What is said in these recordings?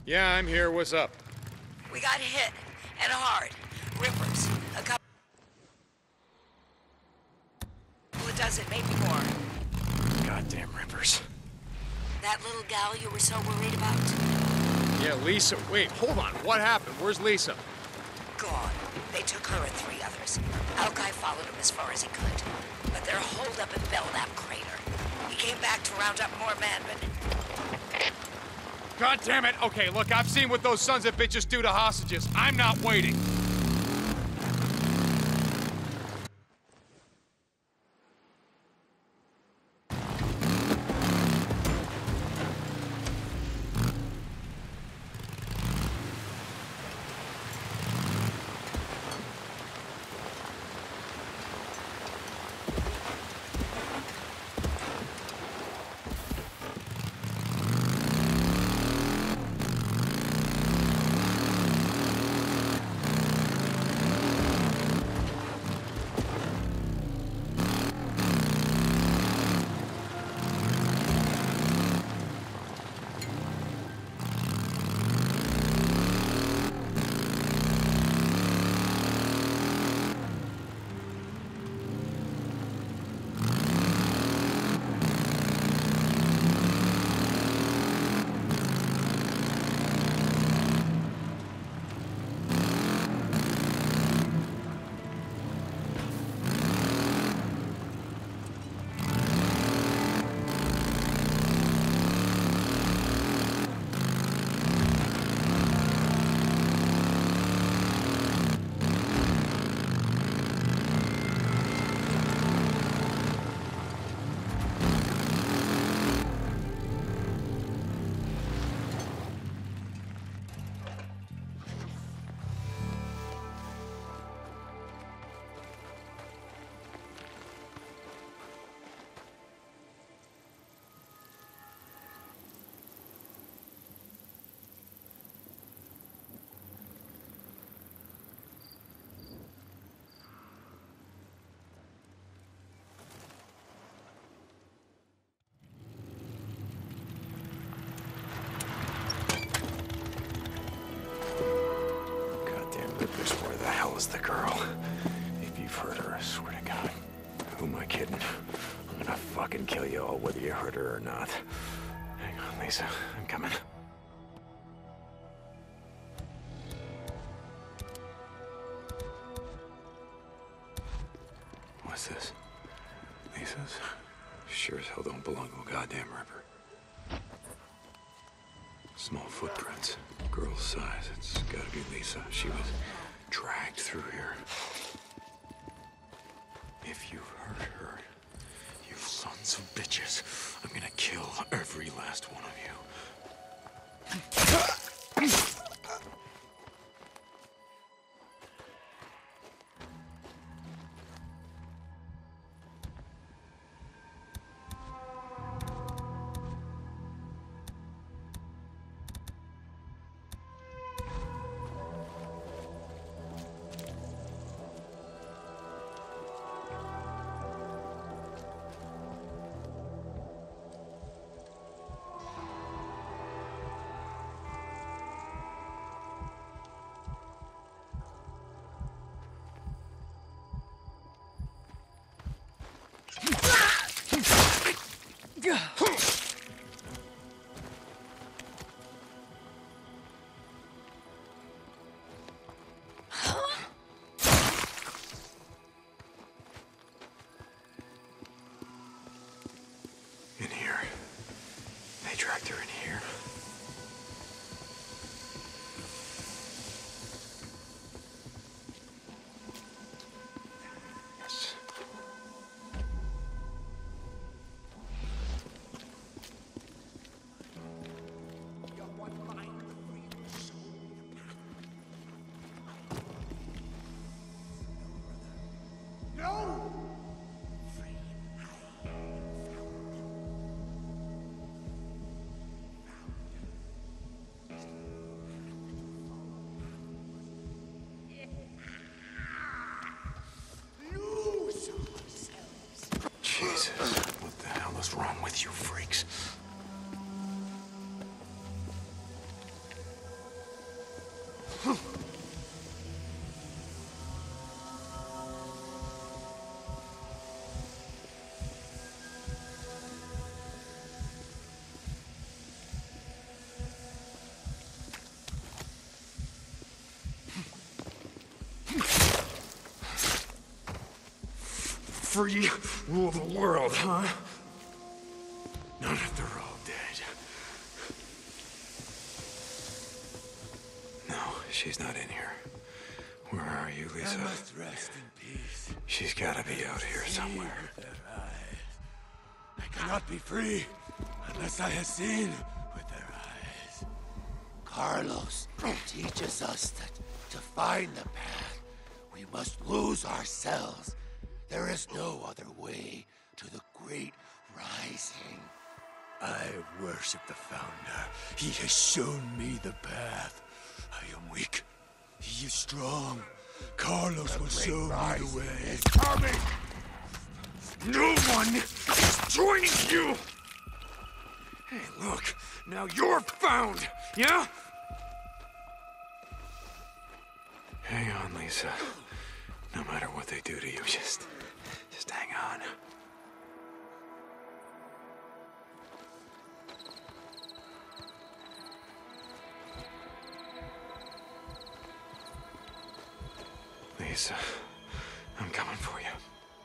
Yeah, I'm here. What's up? We got hit, and hard. Rippers. A couple of dozen, maybe more. Goddamn rippers. That little gal you were so worried about? Yeah, Lisa. Wait, hold on. What happened? Where's Lisa? Gone. They took her and 3 others. Alki followed him as far as he could. But they're holed up in Belknap Crater. He came back to round up more men, but... God damn it! Okay, look, I've seen what those sons of bitches do to hostages. I'm not waiting. Where the hell is the girl? If you've hurt her, I swear to God. Who am I kidding? I'm gonna fucking kill you all whether you hurt her or not. Hang on, Lisa. I'm coming. What's this? Lisa's? Sure as hell don't belong to a goddamn ripper. Small footprints. Girl's size. It's gotta be Lisa. She was dragged through here. If you've hurt her, you sons of bitches, I'm gonna kill every last one of you. free, rule the world, huh? Not if they're all dead. No, she's not in here. Where are you, Lisa? I must rest in peace. She's gotta be out here somewhere. With their eyes. I cannot be free unless I have seen with their eyes. Carlos teaches us that to find the path, we must lose ourselves. There is no other way to the great rising. I worship the Founder. He has shown me the path. I am weak. He is strong. Carlos will show me the way. Coming! No one is joining you! Hey, look. Now you're found, yeah? Hang on, Lisa. No matter what they do to you, just hang on. Lisa, I'm coming for you.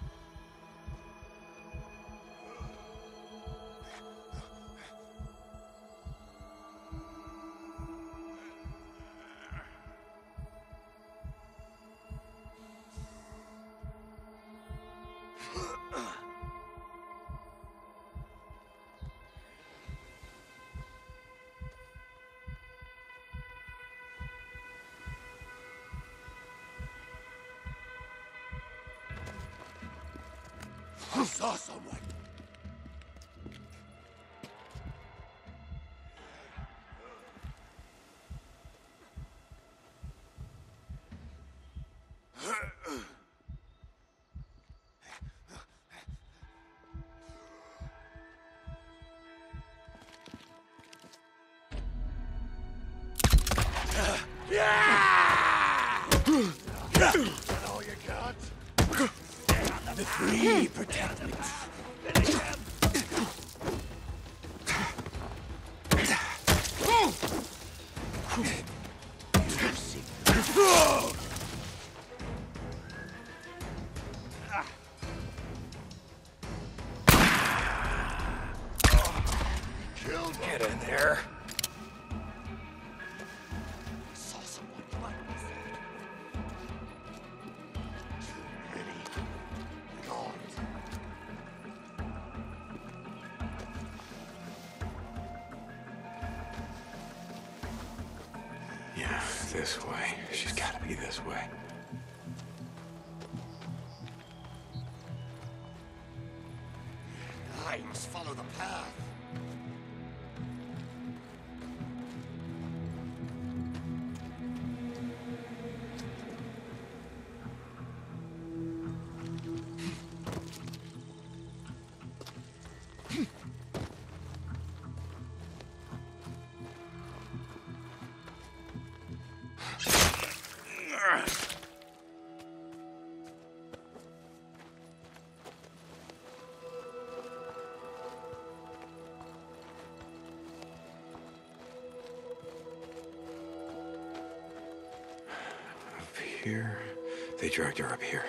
I saw someone. All you got? The three protect me. Get in there. Saw someone like this. Too many gone. Yeah, this way. She's gotta be this way. I must follow the path. Here. They dragged her up here.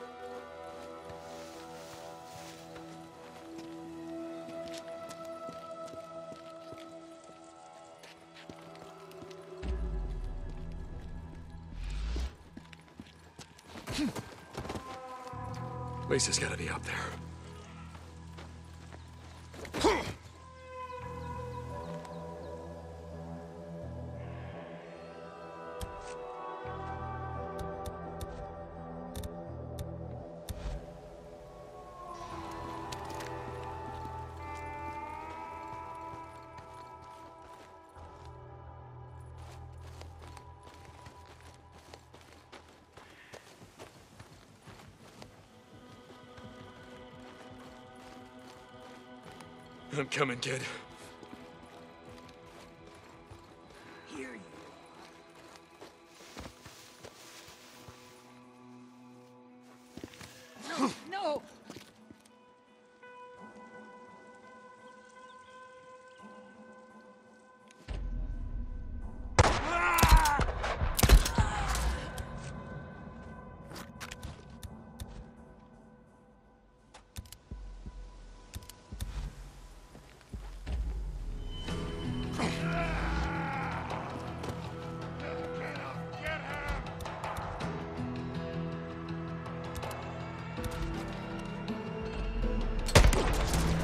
Lisa's gotta be up there. I'm coming, kid. Here you No, no!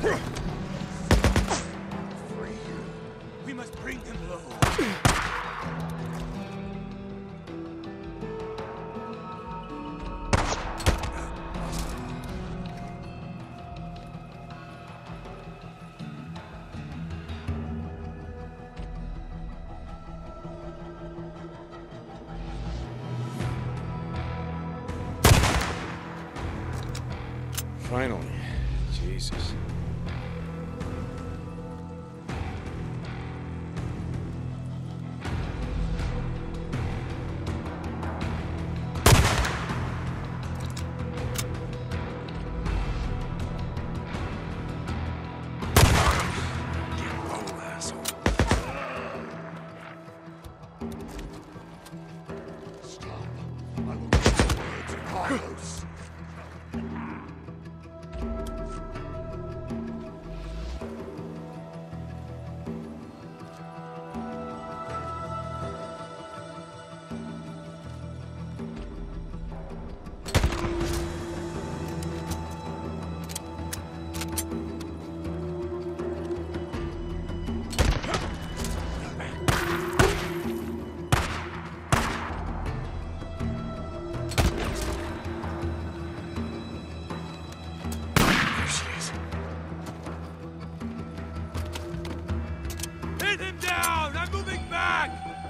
We must bring them low. Finally. Jesus. Stop. I will get the word to Carlos. Hit him down! I'm moving back!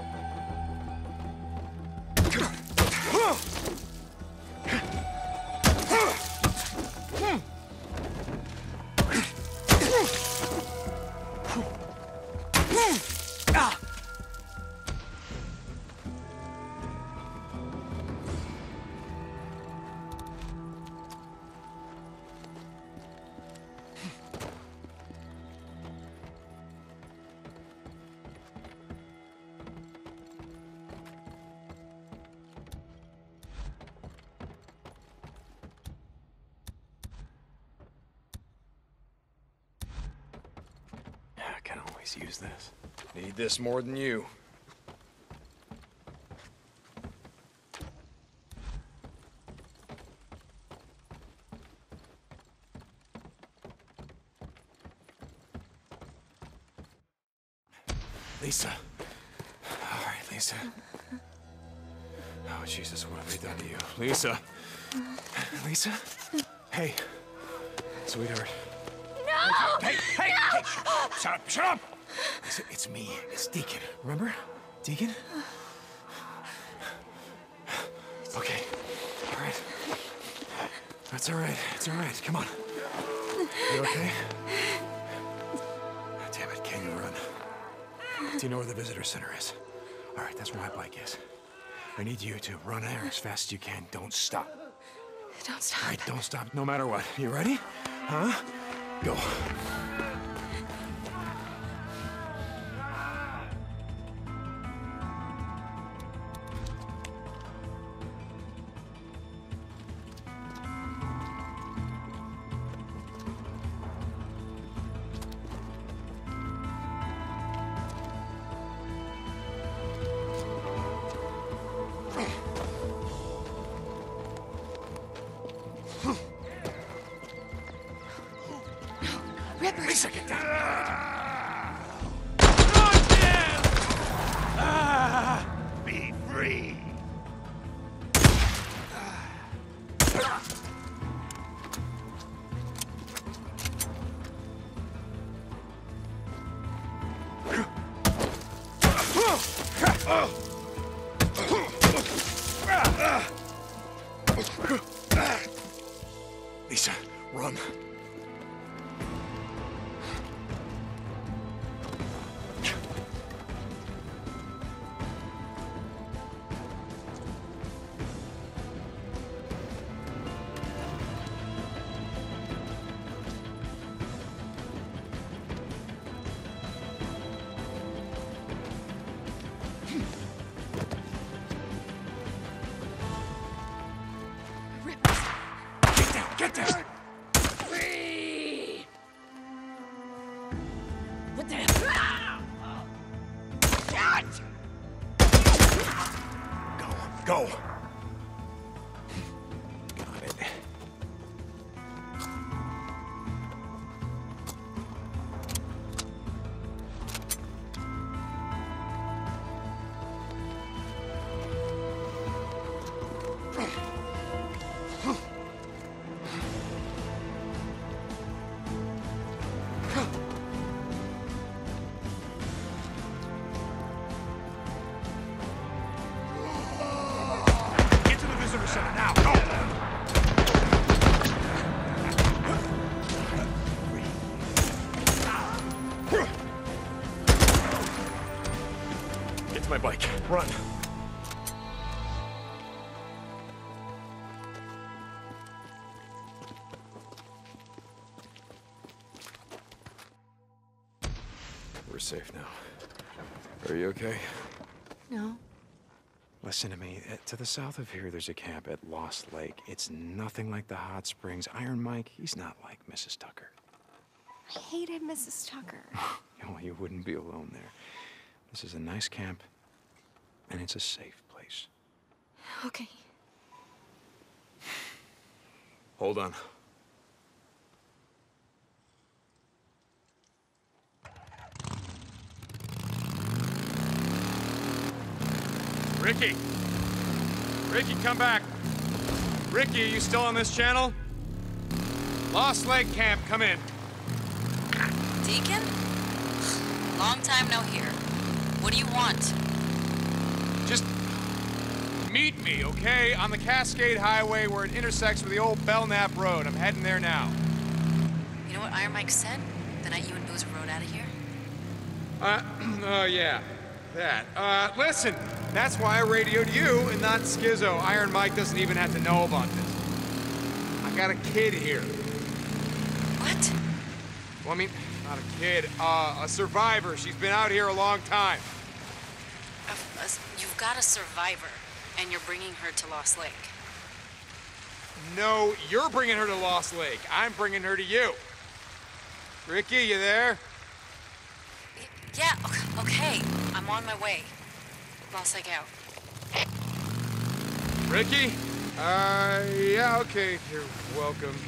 I can always use this. Need this more than you. Lisa. All right, Lisa. Oh, Jesus, what have they done to you? Lisa. Lisa? Hey. Sweetheart. No! Hey! Shut up! Shut up! Lisa, it's me. It's Deacon. Remember? Deacon? Okay. All right. That's all right. It's all right. Come on. You okay? Damn it, can you run? Do you know where the visitor center is? All right, that's where my bike is. I need you to run there as fast as you can. Don't stop. Don't stop. All right, don't stop no matter what. You ready? Huh? Go. Ripper! Lisa, get down! Be free! Lisa, run. Get down! Free! What the hell? Go! Got it. Run. We're safe now. Are you okay? No. Listen to me. To the south of here, there's a camp at Lost Lake. It's nothing like the hot springs. Iron Mike, he's not like Mrs. Tucker. I hated Mrs. Tucker. Well, you wouldn't be alone there. This is a nice camp, and it's a safe place. Okay. Hold on. Ricky! Ricky, come back! Ricky, are you still on this channel? Lost Lake Camp, come in. Deacon? Long time no hear. What do you want? Just meet me, okay? On the Cascade Highway where it intersects with the old Belknap Road. I'm heading there now. You know what Iron Mike said the night you and Boozer rode out of here? Yeah. That. Listen, that's why I radioed you and not Skizzo. Iron Mike doesn't even have to know about this. I got a kid here. What? Well, I mean, not a kid, a survivor. She's been out here a long time. You've got a survivor, and you're bringing her to Lost Lake. No, you're bringing her to Lost Lake. I'm bringing her to you. Ricky, you there? Yeah, okay. I'm on my way. Lost Lake out. Ricky? Yeah, okay. You're welcome.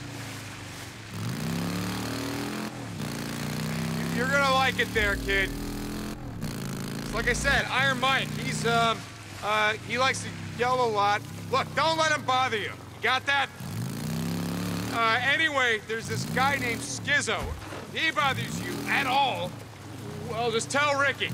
You're gonna like it there, kid. Like I said, Iron Mike, he likes to yell a lot. Look, don't let him bother you. You got that? Anyway, there's this guy named Skizzo. If he bothers you at all, well, just tell Ricky.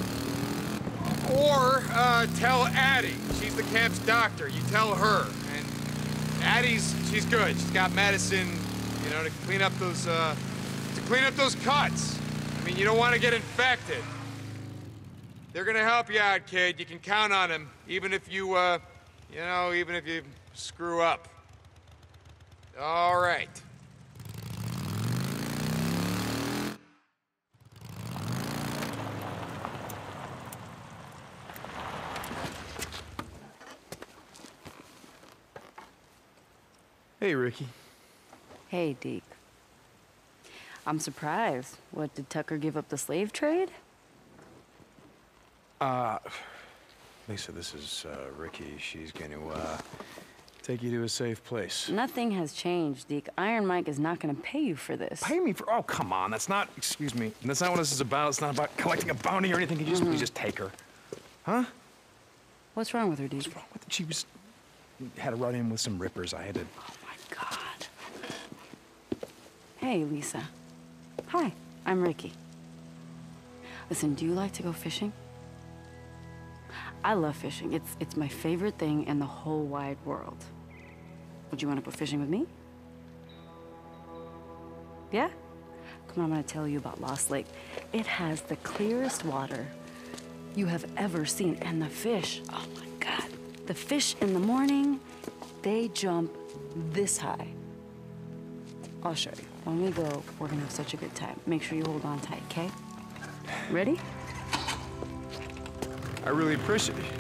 Or, tell Addie. She's the camp's doctor. You tell her. And she's good. She's got medicine, you know, to clean up those cuts. I mean, you don't want to get infected. They're gonna help you out, kid. You can count on them, even if you, even if you screw up. All right. Hey, Ricky. Hey, Deke. I'm surprised. What, did Tucker give up the slave trade? Lisa, this is, Ricky. She's gonna, take you to a safe place. Nothing has changed, Deke. Iron Mike is not gonna pay you for this. Pay me for, oh, come on. That's not, excuse me. That's not what this is about. It's not about collecting a bounty or anything. Can you just please just take her? Huh? What's wrong with her, Deke? What's wrong with her? She was, had a run-in with some rippers. I had to... Oh, my God. Hey, Lisa. Hi, I'm Ricky. Listen, do you like to go fishing? I love fishing. It's my favorite thing in the whole wide world. Would you want to go fishing with me? Yeah? Come on, I'm gonna tell you about Lost Lake. It has the clearest water you have ever seen. And the fish, oh my God. The fish in the morning, they jump this high. I'll show you. When we go, we're gonna have such a good time. Make sure you hold on tight, okay? Ready? I really appreciate it.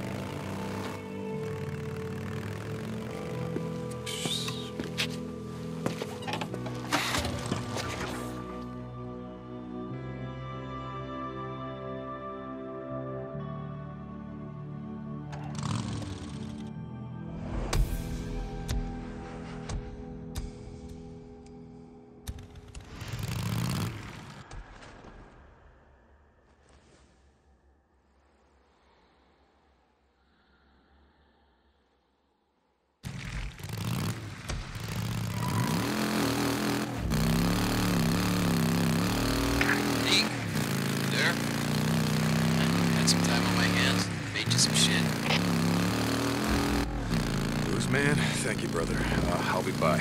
Man, thank you, brother. I'll be by.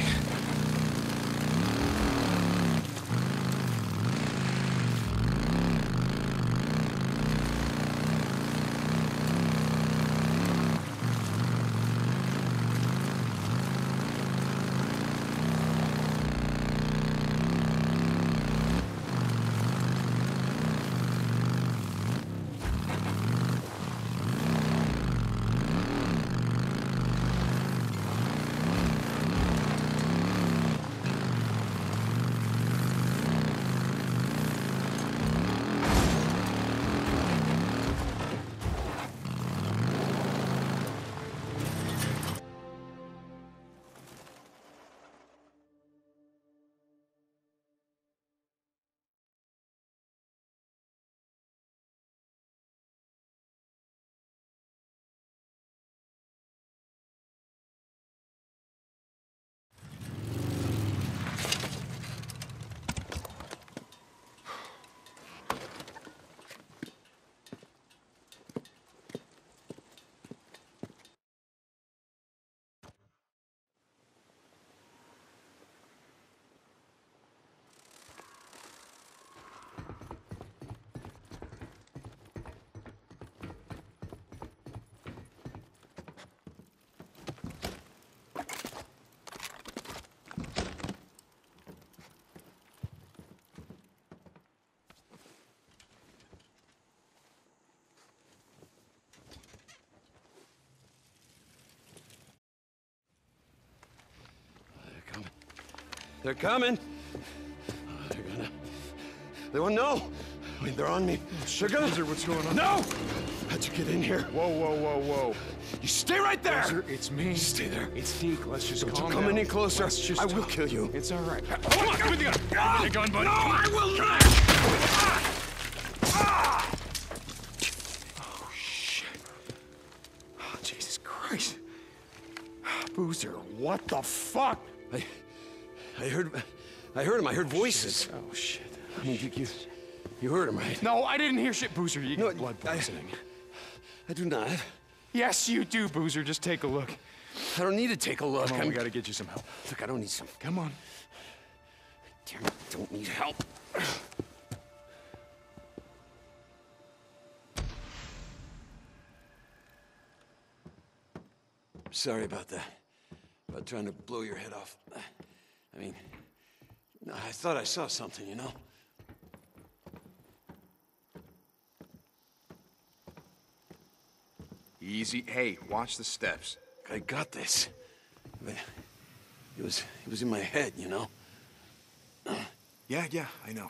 They're coming. They won't know. Wait, they're on me. Sugar? Boozer, what's going on? No! How'd you get in here? Whoa, whoa, whoa, whoa. You stay right there! Boozer, it's me. Stay there. It's Deke. Let's just Don't calm you come down. any closer. Let's just I will talk. kill you. It's all right. Come on, Give me the gun. Give me the gun, buddy. No, I will not! Oh, shit. Oh, Jesus Christ. Boozer, what the fuck? I heard him. I heard voices. Oh, shit. I mean, you heard him, right? No, I didn't hear shit, Boozer. You No, get blood poisoning. I do not. Yes, you do, Boozer. Just take a look. I don't need to take a look. Come on, we gotta get you some help. Look, I don't need some. Come on. Damn it, I don't need help. Sorry about that. About trying to blow your head off. I mean, I thought I saw something, you know? Easy. Hey, watch the steps. I got this. But it was in my head, you know? Yeah, I know.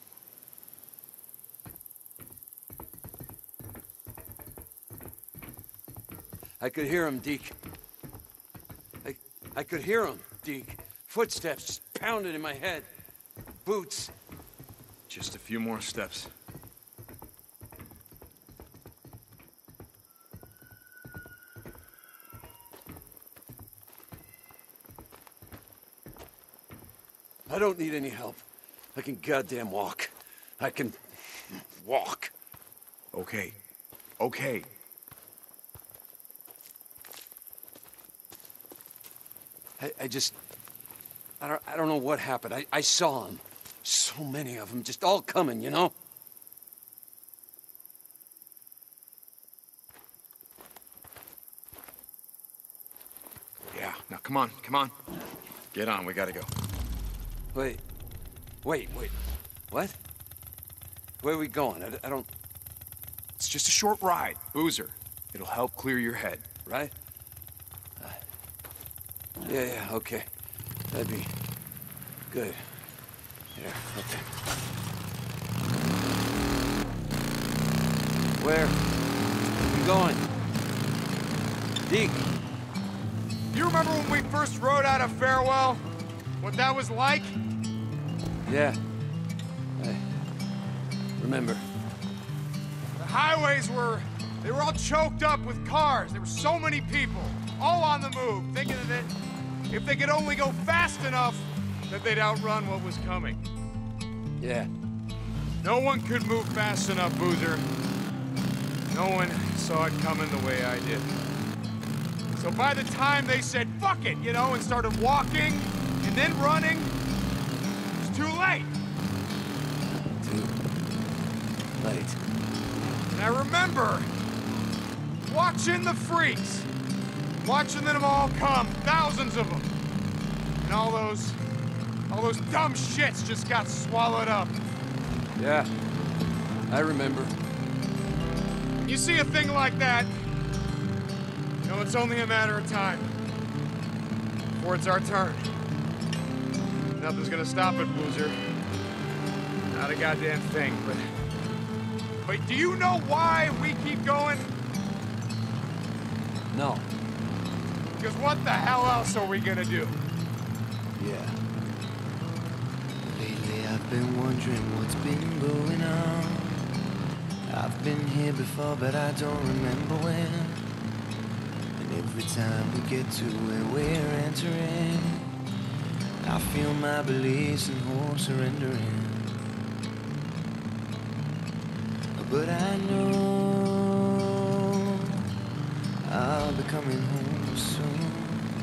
I could hear him, Deke. I could hear him, Deke. Footsteps just pounded in my head. Boots. Just a few more steps. I don't need any help. I can goddamn walk. I can walk. Okay. I don't know what happened. I saw them. So many of them, just all coming, you know? Yeah, now come on. Get on, we gotta go. Wait. What? Where are we going? I don't... It's just a short ride. Boozer. It'll help clear your head. Right? Yeah, okay. That'd be good. Yeah, okay. Where are we going? Deke. You remember when we first rode out of Farewell? What that was like? Yeah. I remember. The highways were all choked up with cars. There were so many people, all on the move, thinking that if they could only go fast enough, that they'd outrun what was coming. Yeah. No one could move fast enough, Boozer. No one saw it coming the way I did. So by the time they said, fuck it, you know, and started walking and then running, it was too late. Too late. And I remember watching the freaks, watching them all come, thousands of them. And all those dumb shits just got swallowed up. Yeah. I remember. You see a thing like that, you know it's only a matter of time before it's our turn. Nothing's gonna stop it, Boozer. Not a goddamn thing, but do you know why we keep going? No. Because what the hell else are we gonna do? Yeah. Lately I've been wondering what's been going on. I've been here before, but I don't remember when. And every time we get to where we're entering, I feel my beliefs and hope surrendering. But I know I'll be coming home soon.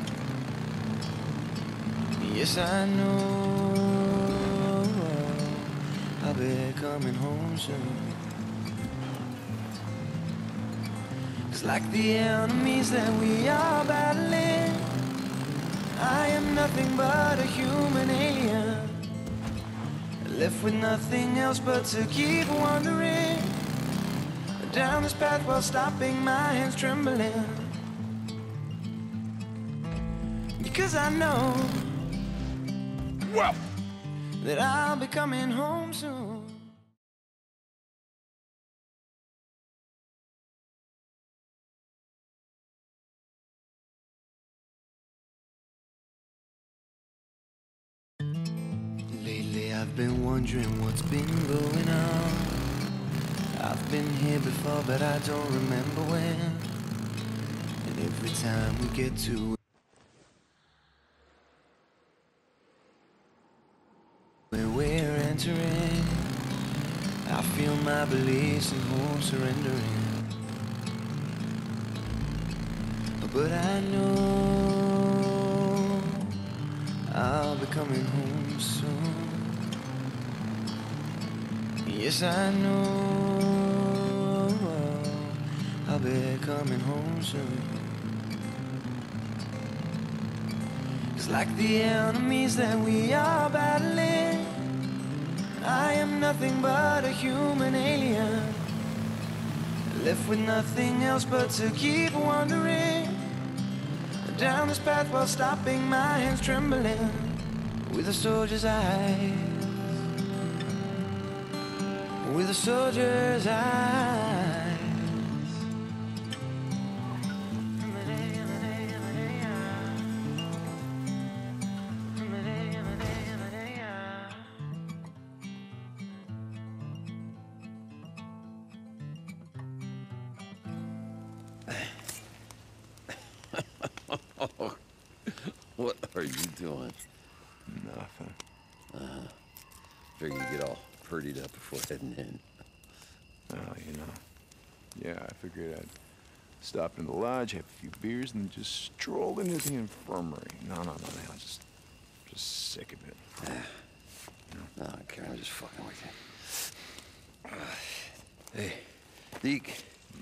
Yes, I know I'll be coming home soon. 'Cause like the enemies that we are battling, I am nothing but a human alien, left with nothing else but to keep wandering down this path while stopping my hands trembling. Because I know well. that I'll be coming home soon. Lately I've been wondering what's been going on. I've been here before, but I don't remember when. And every time we get to where we're entering, I feel my beliefs and hope surrendering. But I know I'll be coming home soon. Yes, I know I'll be coming home soon. It's like the enemies that we are battling. I am nothing but a human alien, left with nothing else but to keep wandering down this path while stopping my hands trembling with a soldier's eyes, with a soldier's eyes. What are you doing? Nothing. Figure you get all purdied up before heading in. Oh, you know. Yeah, I figured I'd stop in the lodge, have a few beers, and just stroll into the infirmary. No, I'm just sick of it. No, I don't care. I'm just fucking with you. Hey, Deke.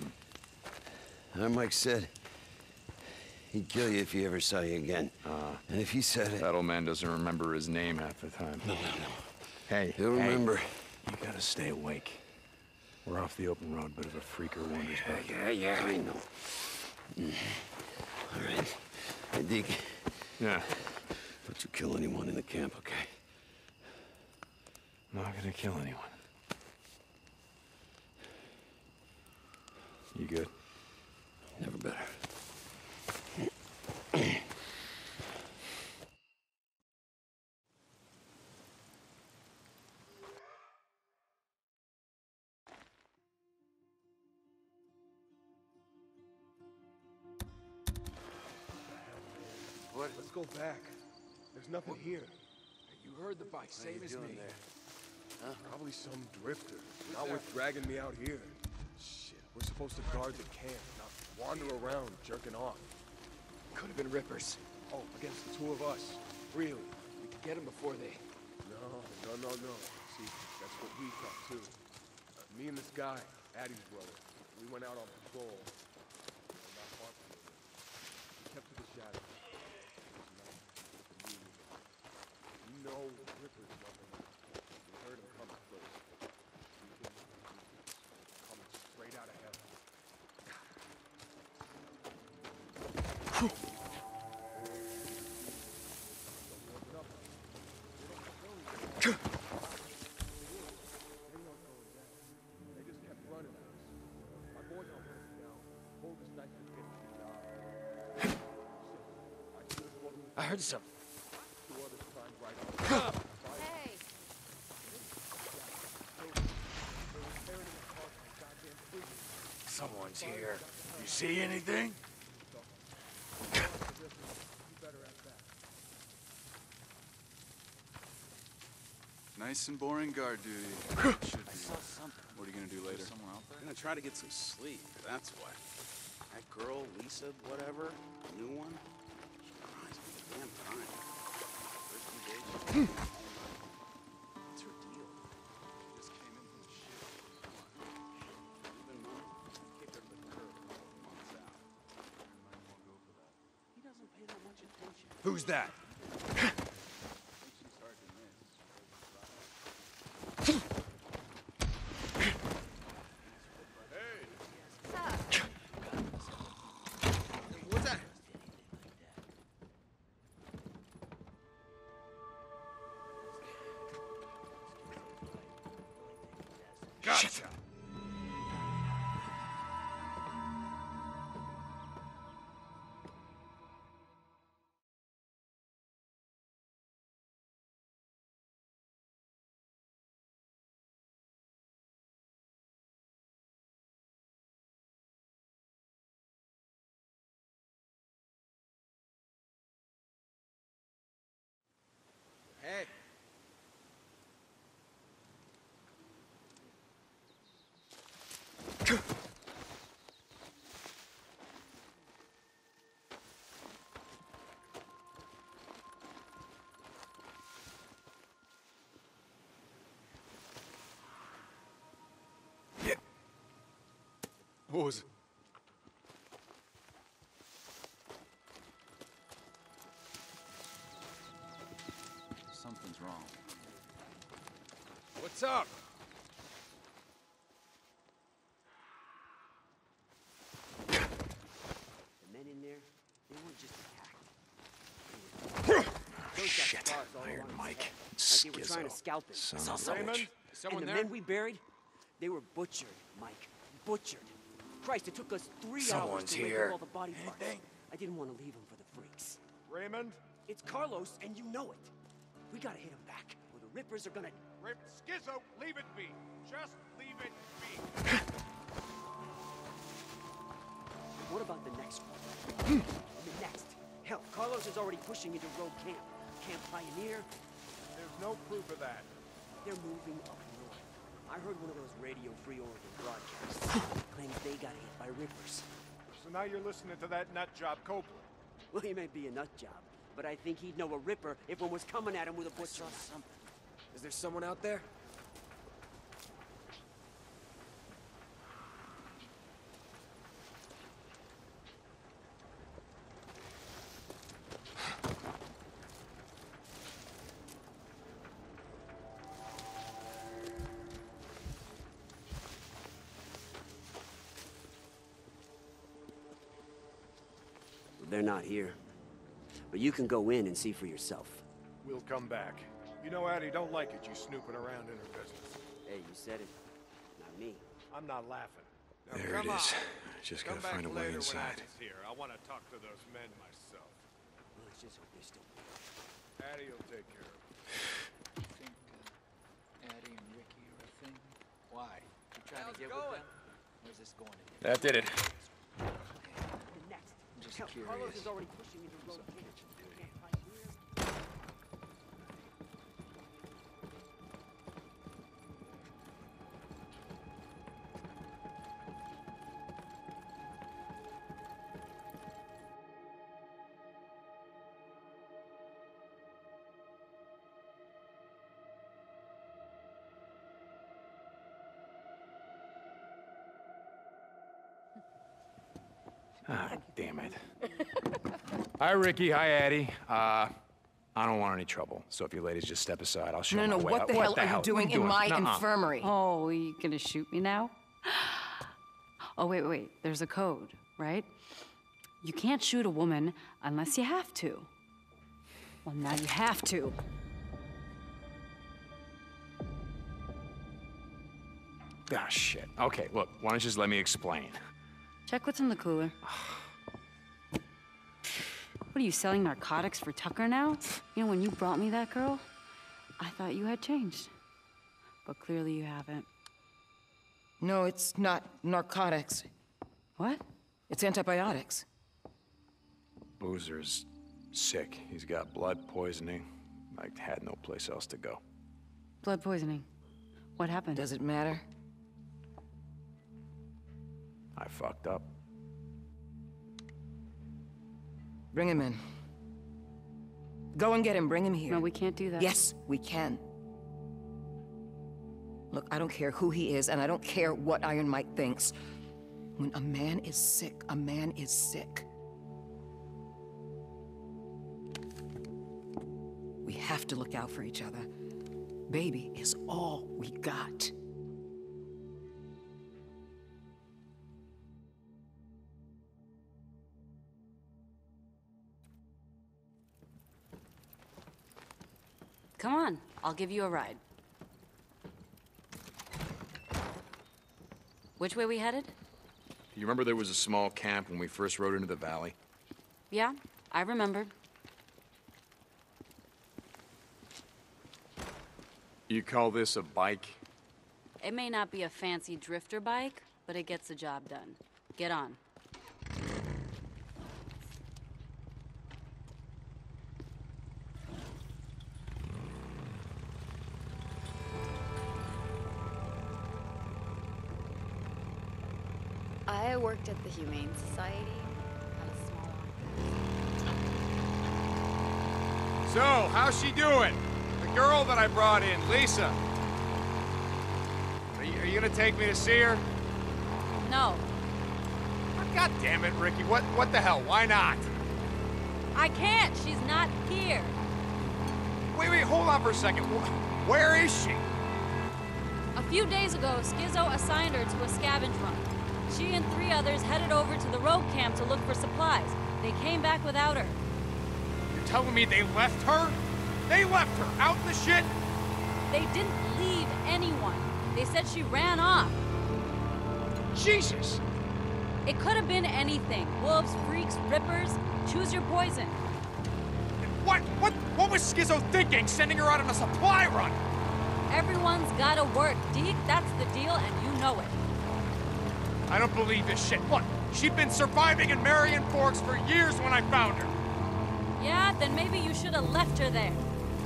Mike said he'd kill you if he ever saw you again. And if he said it... That old man doesn't remember his name half the time. No. Hey, He'll remember. You gotta stay awake. We're off the open road, but if a freaker wanders back... Yeah, I know. All right. Hey, Deke. Yeah. Don't you kill anyone in the camp, okay? I'm not gonna kill anyone. You good? Never better. What? Let's go back. There's nothing here. You heard the bike, same as me. Huh? Probably some drifter. Not worth dragging me out here. Shit, we're supposed to guard the camp, not wander around jerking off. Could have been Rippers. Oh, against the two of us. Really? We could get them before they... No. See, that's what we thought too. Me and this guy, Addie's brother, we went out on patrol. Not far from here. We kept to the shadows. We know Rippers nothing. We heard him coming first. We think coming straight out of hell. I heard some. Hey! Someone's here. You see anything? Nice and boring guard duty. Should be. I saw something. What are you gonna do later? Somewhere out there? I'm gonna try to get some sleep, that's why. That girl, Lisa, whatever, the new one, she cries me the damn time. First engagement. What's her deal? She just came in from the ship. Come on. Even money? Kick her to the curb a couple of months out. You might want to go for that. He doesn't pay that much attention. Who's that? I think she's hard to miss. What's that? Gotcha. Hey. What was it? Something's wrong. What's up? The men in there, they weren't just attacked. Shit, Iron Mike. Like they were trying to scalp him. Son of a Raymond? bitch. Is someone And the there? men we buried, they were butchered, Mike. Butchered. Christ, it took us 3 hours Someone's to here. wake up all the body parts. I didn't want to leave them for the freaks. Raymond? It's Carlos, and you know it. We gotta hit him back, or the Rippers are gonna... Skizzo, leave it be. Just leave it be. What about the next one? The next. Hell, Carlos is already pushing into Rogue Camp. Camp Pioneer. There's no proof of that. They're moving up north. I heard one of those Radio Free Oregon broadcasts. Claims they got hit by Rippers. So now you're listening to that nut job Copeland. Well, he may be a nut job, but I think he'd know a Ripper if one was coming at him with a butcher. Something. Is there someone out there? They're not here. But you can go in and see for yourself. We'll come back. You know Addie don't like it, you snooping around in her business. Hey, you said it. Not me. I'm not laughing. Now, There come it is. on. Just Come gotta back find a way later when inside. Addie's here. I want to talk to those men myself. Well, let's just hope they're still... Addie will take care of it. You think Addie and Ricky are a thing? Why? You trying to get with them? Where's this going? That did it. The next. I'm just Hell, curious. Carlos is already pushing into Rogue Something Camp. that you do. Camp Pioneer. Ah, damn it. Hi, Ricky. Hi, Addie. I don't want any trouble, so if you ladies just step aside, I'll show No, my no, way what out. the hell are you What doing you in my Nuh-uh. infirmary? Oh, you gonna shoot me now? Oh, wait. There's a code, right? You can't shoot a woman unless you have to. Well, now you have to. Ah, shit. Okay, look, why don't you just let me explain? Check what's in the cooler. What are you, selling narcotics for Tucker now? You know, when you brought me that girl, I thought you had changed. But clearly you haven't. No, it's not narcotics. What? It's antibiotics. Boozer's sick. He's got blood poisoning. I had no place else to go. Blood poisoning. What happened? Does it matter? I fucked up. Bring him in. Go and get him, bring him here. No, we can't do that. Yes, we can. Look, I don't care who he is, and I don't care what Iron Mike thinks. When a man is sick, a man is sick. We have to look out for each other. Baby is all we got. Come on, I'll give you a ride. Which way we headed? You remember there was a small camp when we first rode into the valley? Yeah, I remember. You call this a bike? It may not be a fancy drifter bike, but it gets the job done. Get on. I worked at the Humane Society. Had a small So, how's she doing? The girl that I brought in, Lisa. Are you gonna take me to see her? No. Oh, God damn it, Ricky. What the hell? Why not? I can't. She's not here. Wait, hold on for a second. Where is she? A few days ago, Skizzo assigned her to a scavenge run. She and 3 others headed over to the road camp to look for supplies. They came back without her. You're telling me they left her? They left her out in the shit? They didn't leave anyone. They said she ran off. Jesus! It could have been anything. Wolves, freaks, rippers. Choose your poison. What was Skizzo thinking, sending her out on a supply run? Everyone's gotta work, Deke. That's the deal, and you know it. I don't believe this shit. Look, she'd been surviving in Marion Forks for years when I found her. Yeah, then maybe you should have left her there.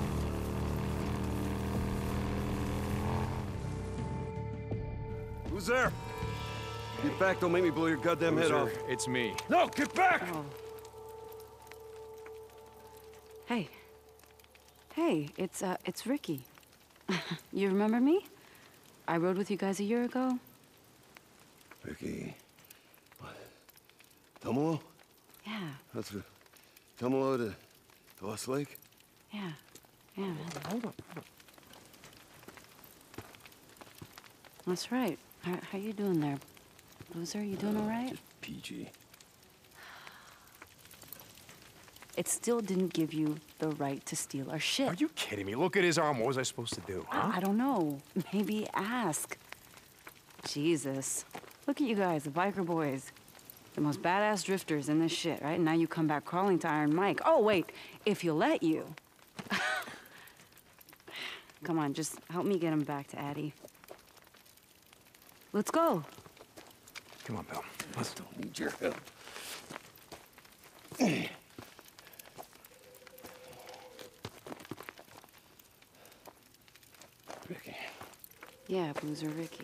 Who's there? Get back, don't make me blow your goddamn head off. It's me. No, get back! Oh. Hey, it's Ricky. You remember me? I rode with you guys a year ago. Ricky. What? Tumalo? Yeah. That's a... Tumalo to Lost Lake? Yeah. Hold on. That's right. How you doing there, loser? You doing all right? Just PG. It still didn't give you the right to steal our shit. Are you kidding me? Look at his arm. What was I supposed to do, huh? I don't know. Maybe ask. Jesus. Look at you guys, the biker boys. The most badass drifters in this shit, right? And now you come back crawling to Iron Mike. Oh, wait. If he'll let you. Come on, just help me get him back to Addie. Let's go. Come on, pal. I don't need your help. Ricky. Yeah, Boozer Ricky.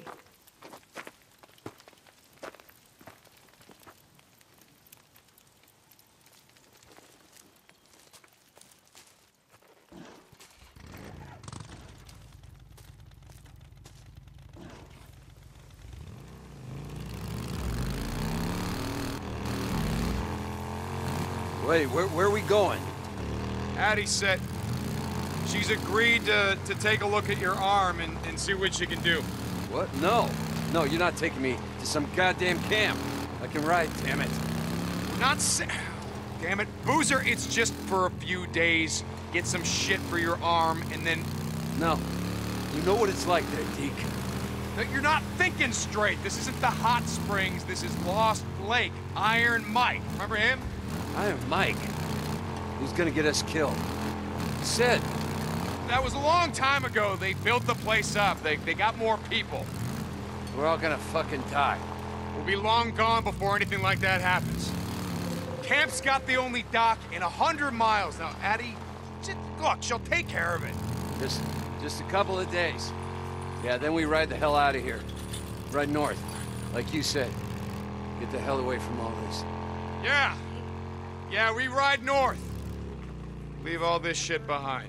Wait, where are we going? Addie said she's agreed to take a look at your arm and see what she can do. What? No. No, you're not taking me to some goddamn camp. I can ride, damn it. Not Damn it. Boozer, it's just for a few days. Get some shit for your arm, and then... No. You know what it's like there, Deke. No, you're not thinking straight. This isn't the Hot Springs. This is Lost Lake. Iron Mike. Remember him? Iron Mike? Who's gonna get us killed? Sid. That was a long time ago. They built the place up. They got more people. We're all gonna fucking die. We'll be long gone before anything like that happens. Camp's got the only dock in 100 miles. Now, Addie, look, she'll take care of it. Just a couple of days. Yeah, then we ride the hell out of here. Ride north, like you said. Get the hell away from all this. Yeah. Yeah, we ride north. Leave all this shit behind.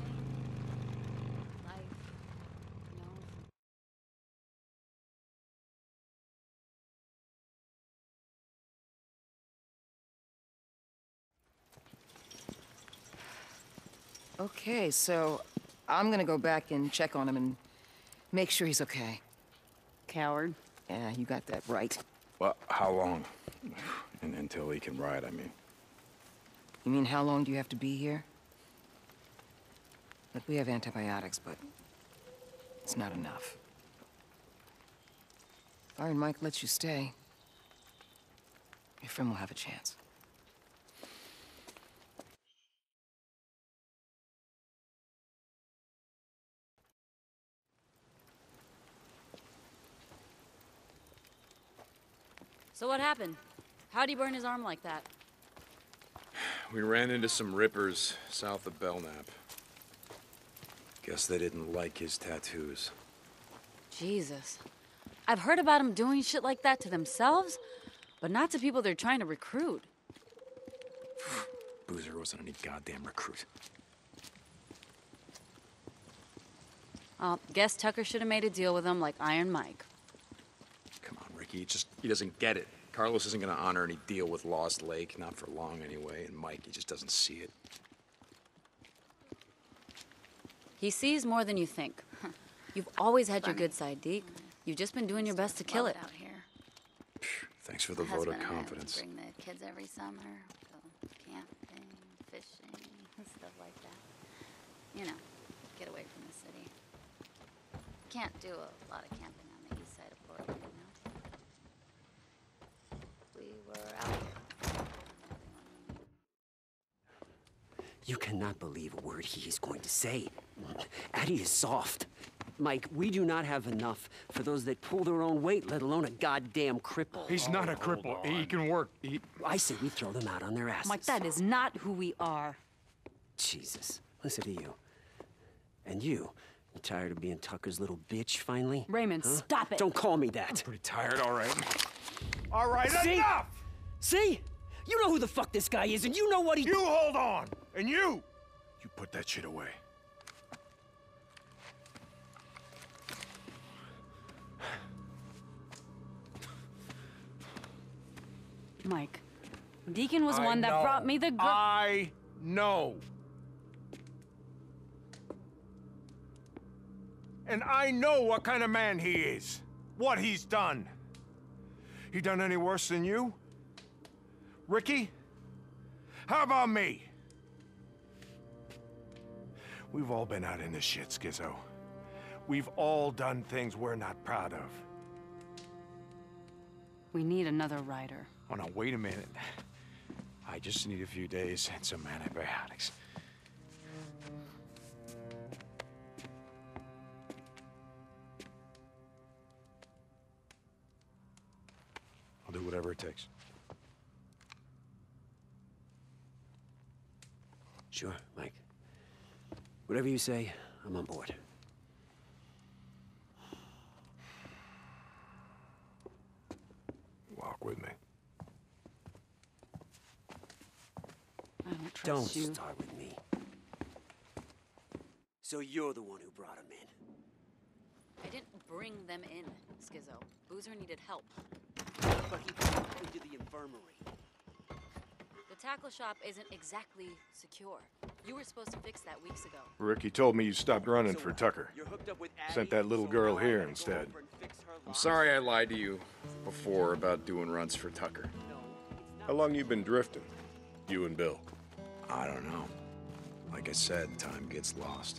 Okay, so I'm gonna go back and check on him and make sure he's okay. Coward. Yeah, you got that right. Well, how long? And until he can ride, I mean. You mean how long do you have to be here? Look, we have antibiotics, but it's not enough. If Iron Mike lets you stay, your friend will have a chance. So what happened? How'd he burn his arm like that? We ran into some rippers south of Belknap. Guess they didn't like his tattoos. Jesus. I've heard about them doing shit like that to themselves, but not to people they're trying to recruit. Boozer wasn't any goddamn recruit. Guess Tucker should have made a deal with him like Iron Mike. Come on, Ricky, he doesn't get it. Carlos isn't gonna honor any deal with Lost Lake, not for long anyway, and Mike, he just doesn't see it. He sees more than you think. You've always had your good side, Deke. You've just been doing your best to kill it. Out here. Thanks for the My vote of husband and I confidence. bring the kids every summer, go camping, fishing, stuff like that. You know, get away from the city. Can't do a lot of camping on the east side of Portland, you know. We were out here. You cannot believe a word he is going to say. Addie is soft. Mike, we do not have enough for those that pull their own weight, let alone a goddamn cripple. He's not a cripple. He can work. I say we throw them out on their asses. Mike, that is not who we are. Jesus, listen to you. And you tired of being Tucker's little bitch, finally? Raymond, stop it. Don't call me that. I'm pretty tired, all right. All right, See? enough! See? You know who the fuck this guy is, and you know what he... You hold on! And you put that shit away. Mike, Deacon was the one that brought me the girl. I know. And I know what kind of man he is. What he's done. He done any worse than you? Ricky? How about me? We've all been out in this shit, Skizzo. We've all done things we're not proud of. We need another rider. Oh, no, wait a minute. I just need a few days and some antibiotics. I'll do whatever it takes. Sure, Mike. Whatever you say, I'm on board. Walk with me. I don't trust you. Don't start with me. So you're the one who brought him in. I didn't bring them in, Skizzo. Boozer needed help. But he brought him into the infirmary. The tackle shop isn't exactly secure. You were supposed to fix that weeks ago. Ricky told me you stopped running for Tucker. You're hooked up with Addie, Sent that little so girl now I here gotta go instead. over and fix her I'm loss? sorry I lied to you before about doing runs for Tucker. How long you been drifting? You and Bill? I don't know. Like I said, time gets lost.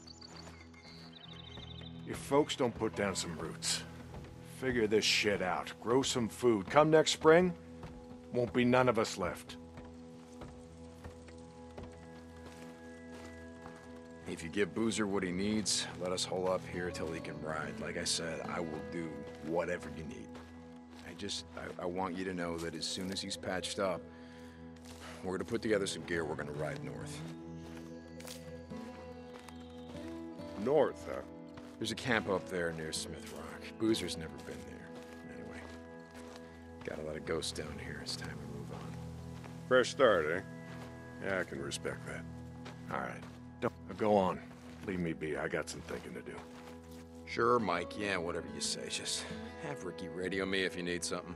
Your folks don't put down some roots. Figure this shit out. Grow some food. Come next spring, won't be none of us left. If you give Boozer what he needs, let us hole up here till he can ride. Like I said, I will do whatever you need. I want you to know that as soon as he's patched up, we're gonna put together some gear, we're gonna ride north. North, huh? There's a camp up there near Smith Rock. Boozer's never been there. Anyway, got a lot of ghosts down here. It's time to move on. Fresh start, eh? Yeah, I can respect that. All right. Go on. Leave me be. I got some thinking to do. Sure, Mike. Yeah, whatever you say. Just have Ricky radio me if you need something.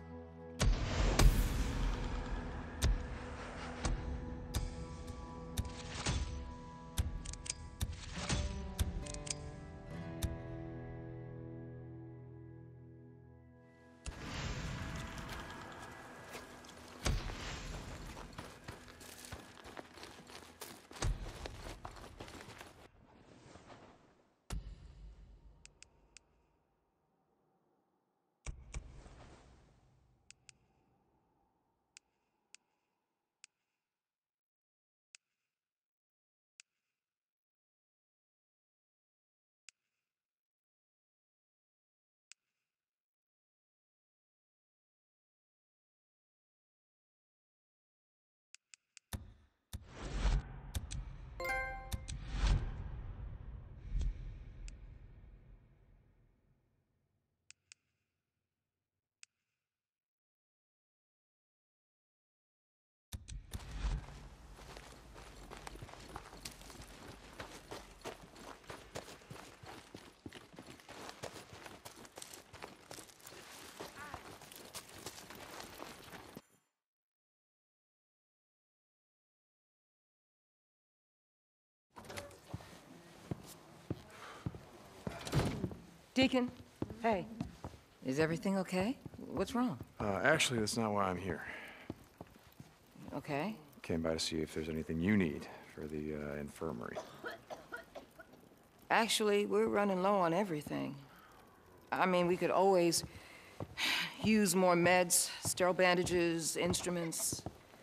Deacon, hey. Is everything okay? What's wrong? Actually, that's not why I'm here. Okay. Came by to see if there's anything you need for the infirmary. Actually, we're running low on everything. I mean, we could always use more meds, sterile bandages, instruments.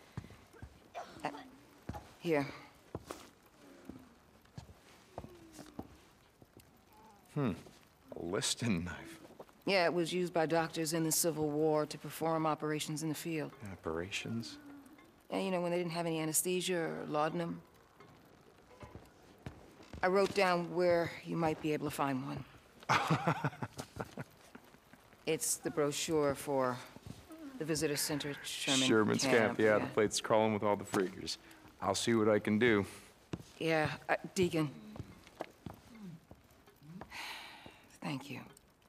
Here. A Liston knife. Yeah, it was used by doctors in the Civil War to perform operations in the field. Operations? Yeah, you know, when they didn't have any anesthesia or laudanum. I wrote down where you might be able to find one. It's the brochure for the visitor center at Sherman's Camp, yeah, the place crawling with all the freakers. I'll see what I can do. Yeah, Deacon. Thank you.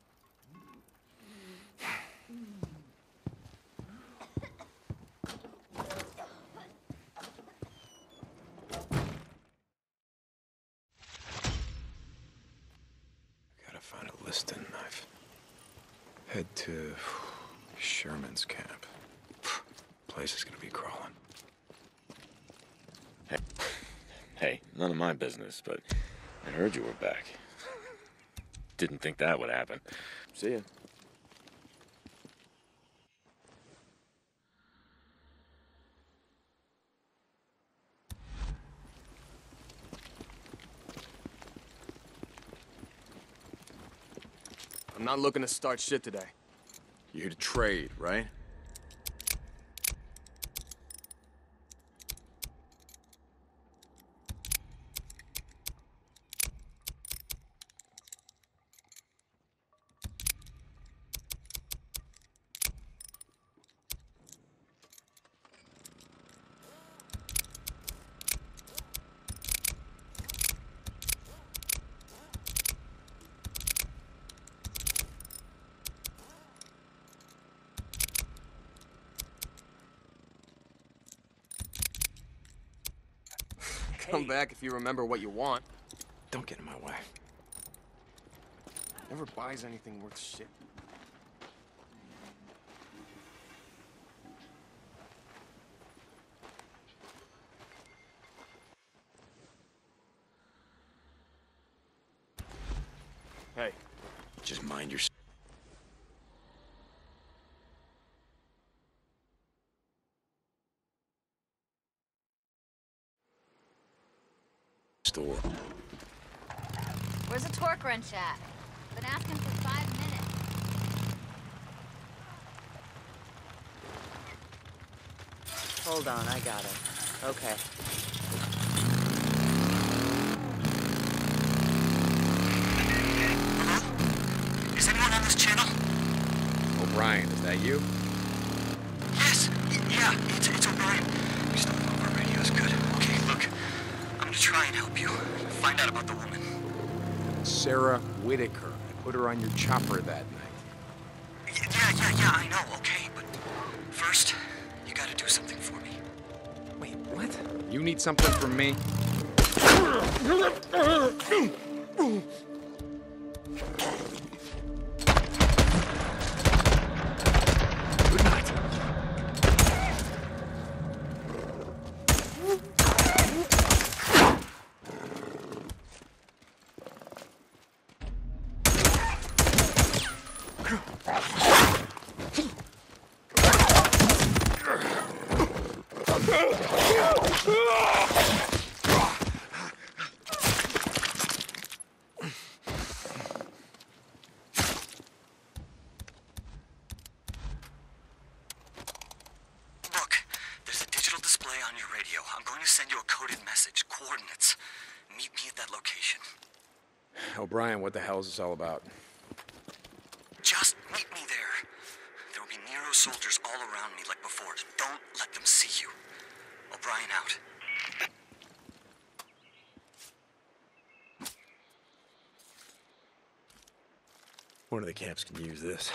Gotta find a Liston knife. Head to Sherman's Camp. Place is gonna be crawling. Hey, none of my business, but I heard you were back. Didn't think that would happen. See ya. I'm not looking to start shit today. You're here to trade, right? Come back if you remember what you want. Don't get in my way. Never buys anything worth shit. Hey. Just mind your... store. Where's the torque wrench at? Been asking for 5 minutes. Hold on, I got it. Okay. Hello? Is anyone on this channel? O'Brien, is that you? Yes. Yeah, it's O'Brien. Just don't know our radio's good. Okay, look. I'm gonna try and help you. Find out about the woman. Sarah Whitaker. I put her on your chopper that night. Yeah, I know, okay? But first, you gotta do something for me. Wait, what? You need something from me? Good night. O'Brien, what the hell is this all about? Just meet me there. There will be Nero soldiers all around me like before. Don't let them see you. O'Brien out. One of the camps can use this.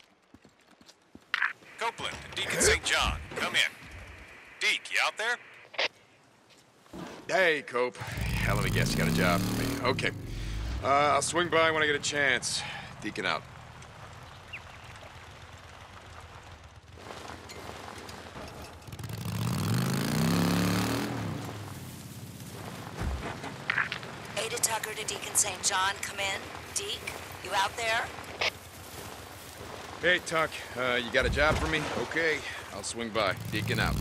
Copeland and Deacon St. John, come in. Deke, you out there? Hey, Cope. Yeah, let me guess, you got a job for me. Okay. I'll swing by when I get a chance. Deacon out. Ada Tucker to Deacon St. John. Come in. Deke, you out there? Hey, Tuck. You got a job for me? Okay, I'll swing by. Deacon out.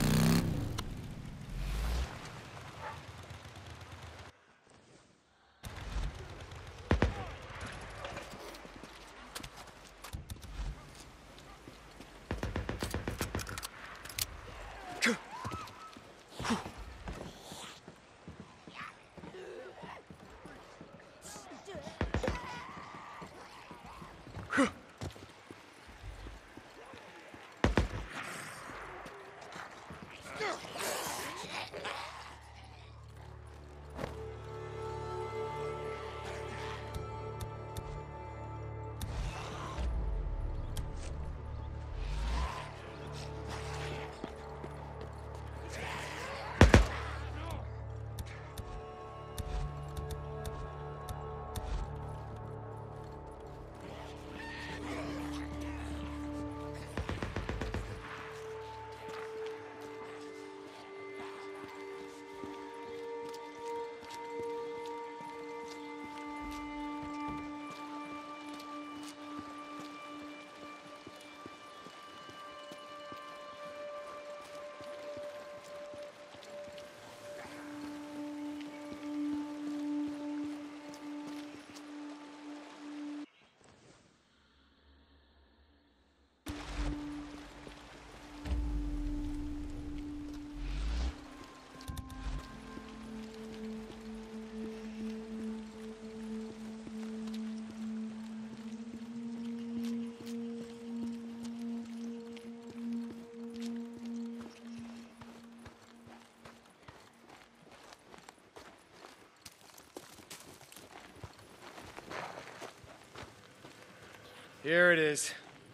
Here it is.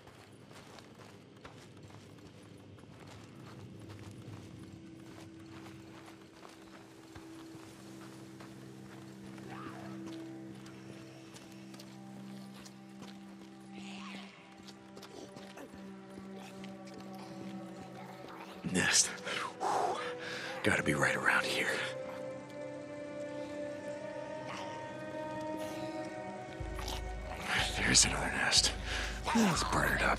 Nest. Whew. Gotta be right around here. There's another nest. Let's burn it up.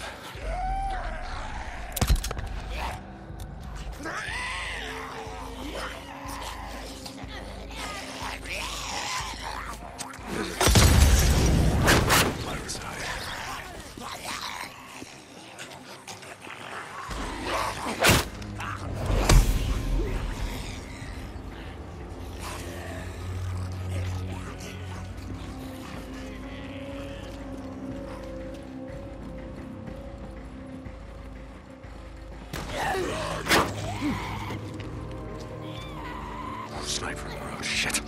Sniper on the road, shit.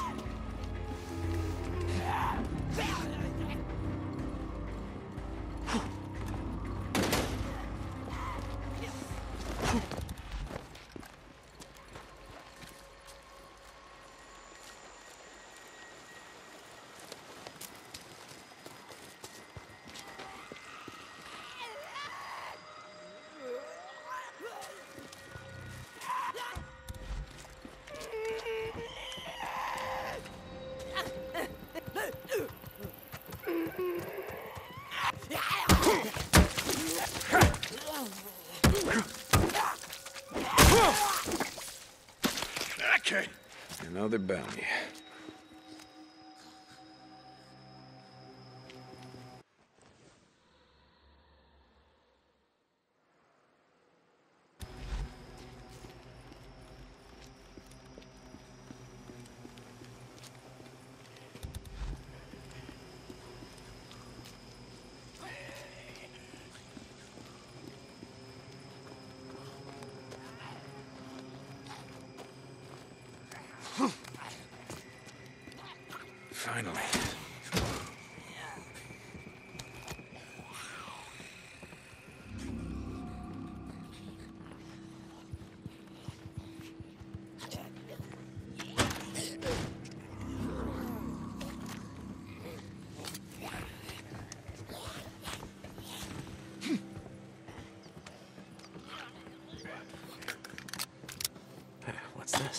Okay. Another bounty. Finally. What's this?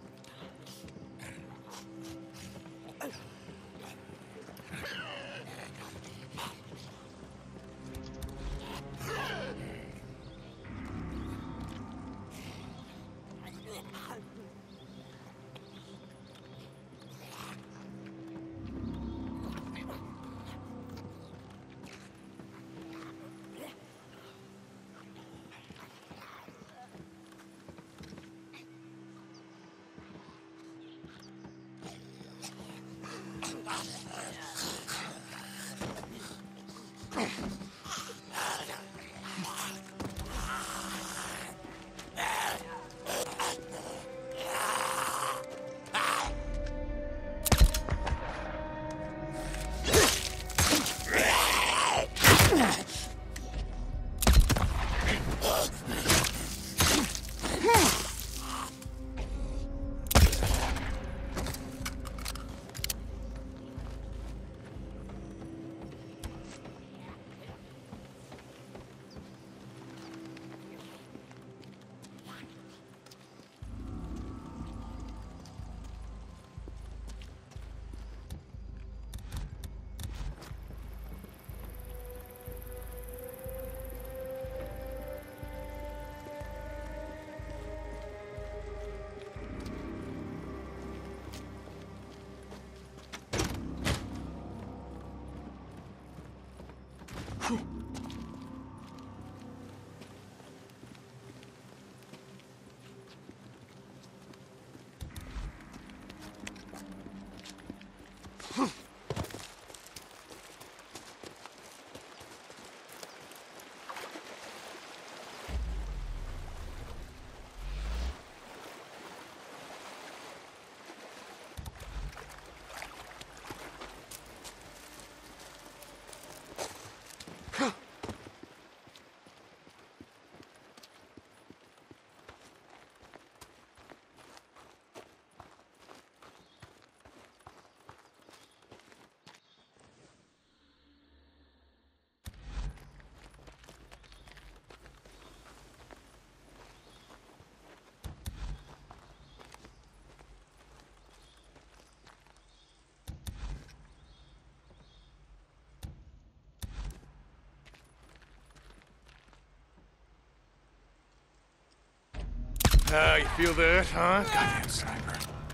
You feel that, huh? Goddamn sniper.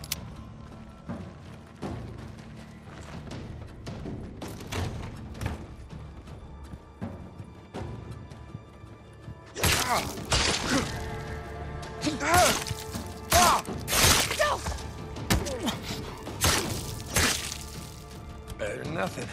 Better than nothing.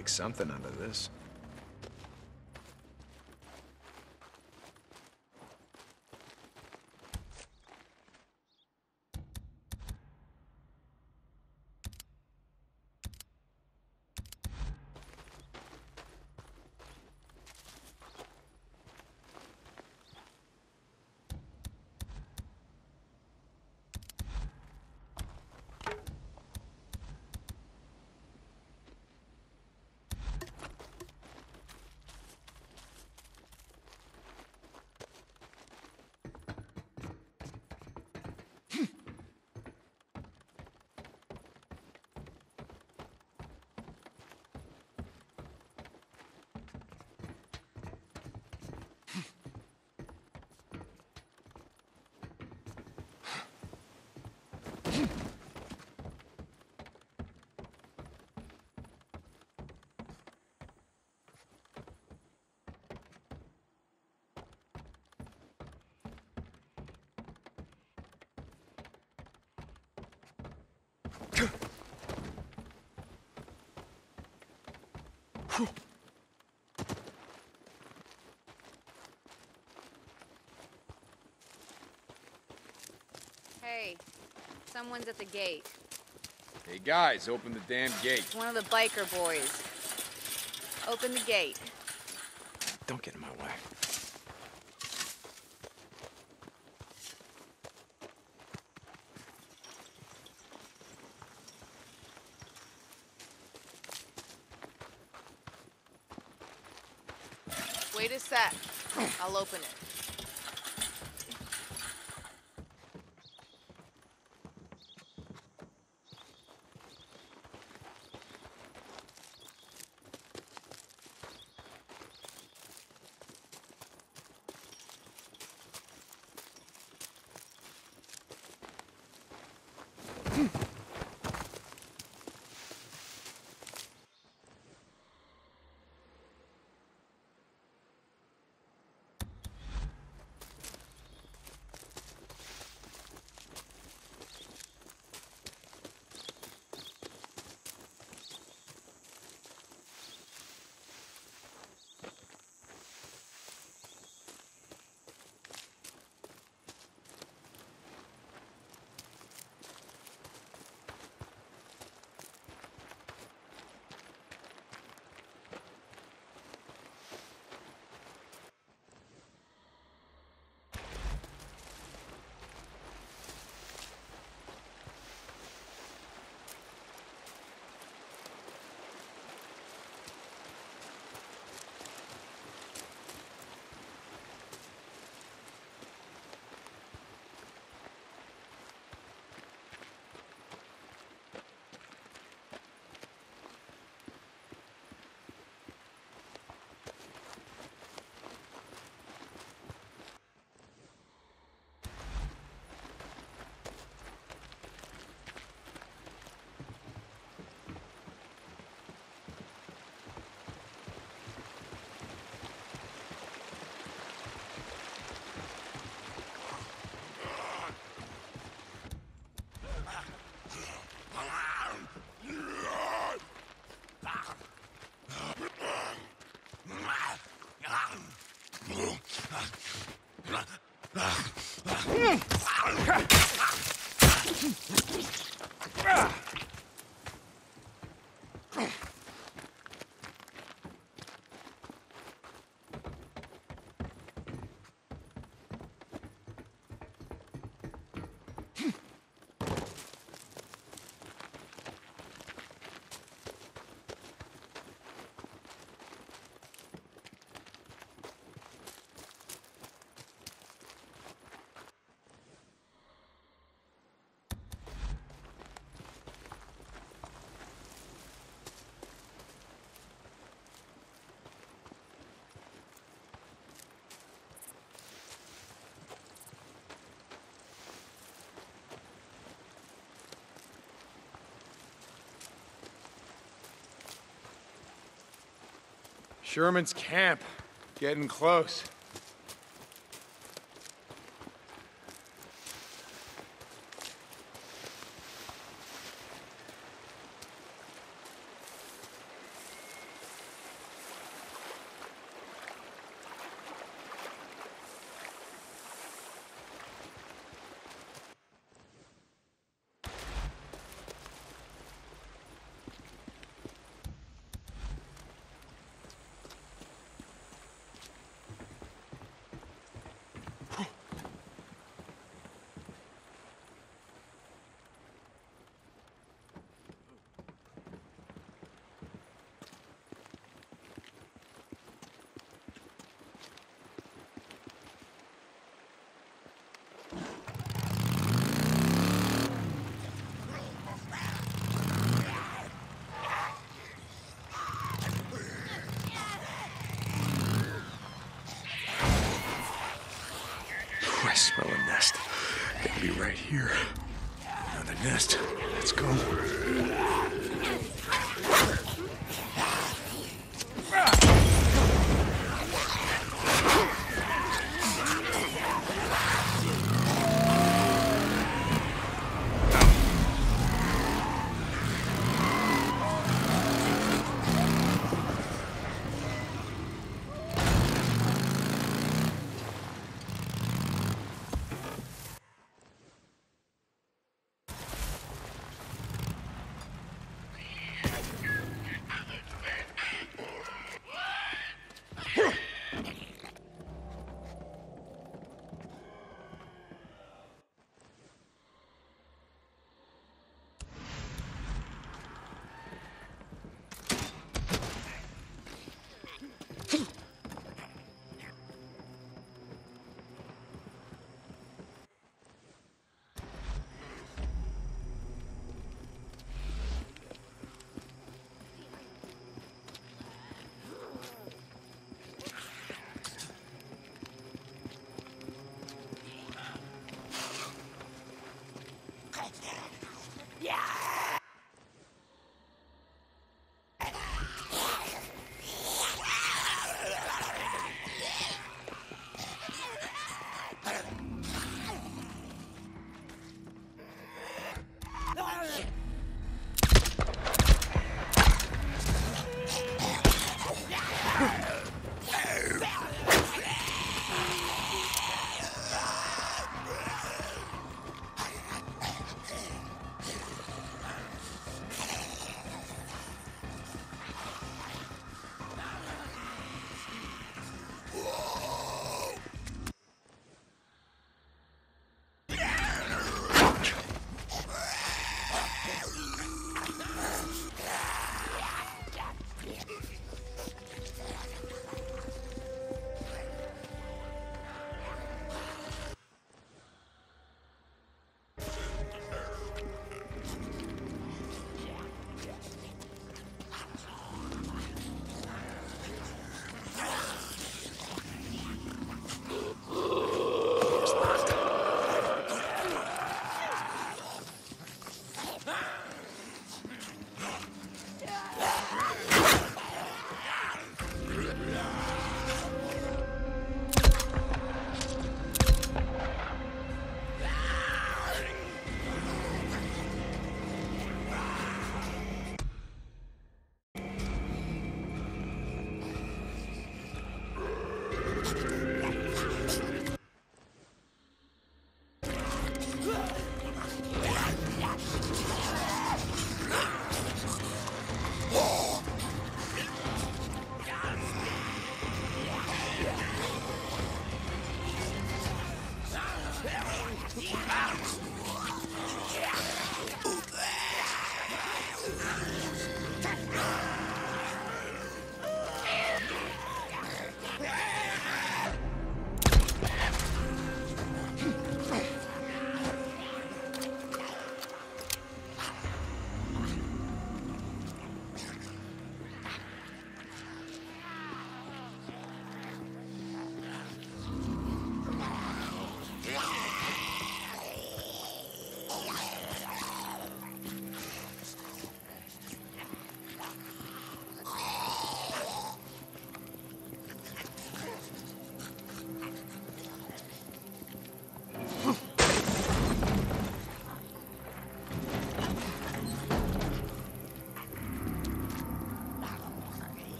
make something out of this. Hey, someone's at the gate. Hey guys, open the damn gate. It's one of the biker boys. Open the gate. Don't get in my way. Wait a sec. I'll open it. Sherman's camp. Getting close. the nest. Let's go.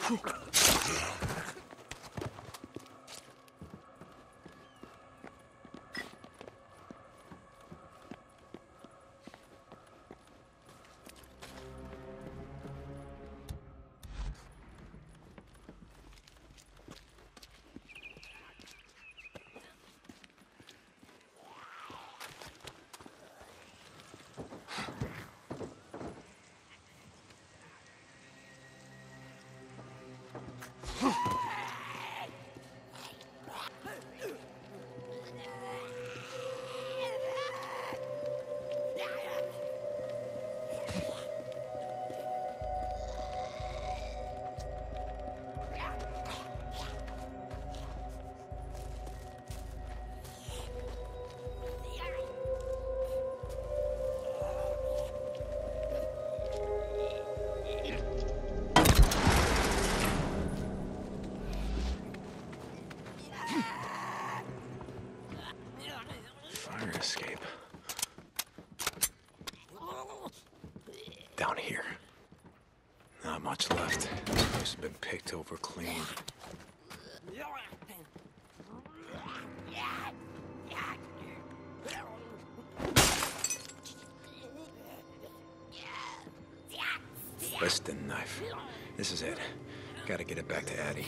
Fire escape. Down here. Not much left. This has been picked over clean. Weston knife. This is it. Gotta get it back to Addie.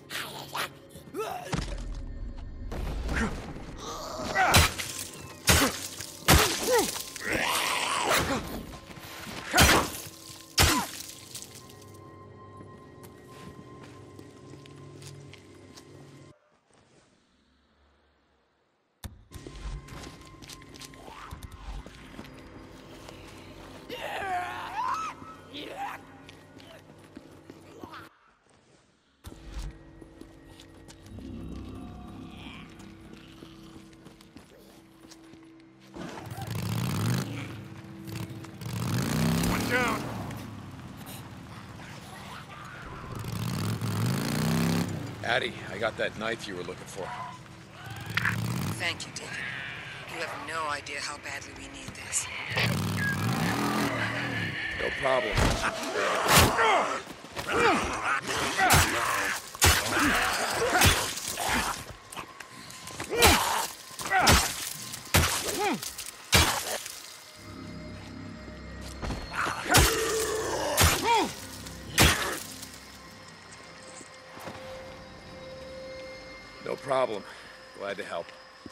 Down. Addie, I got that knife you were looking for. Thank you, Deacon. You have no idea how badly we need this. No problem. No problem. Glad to help.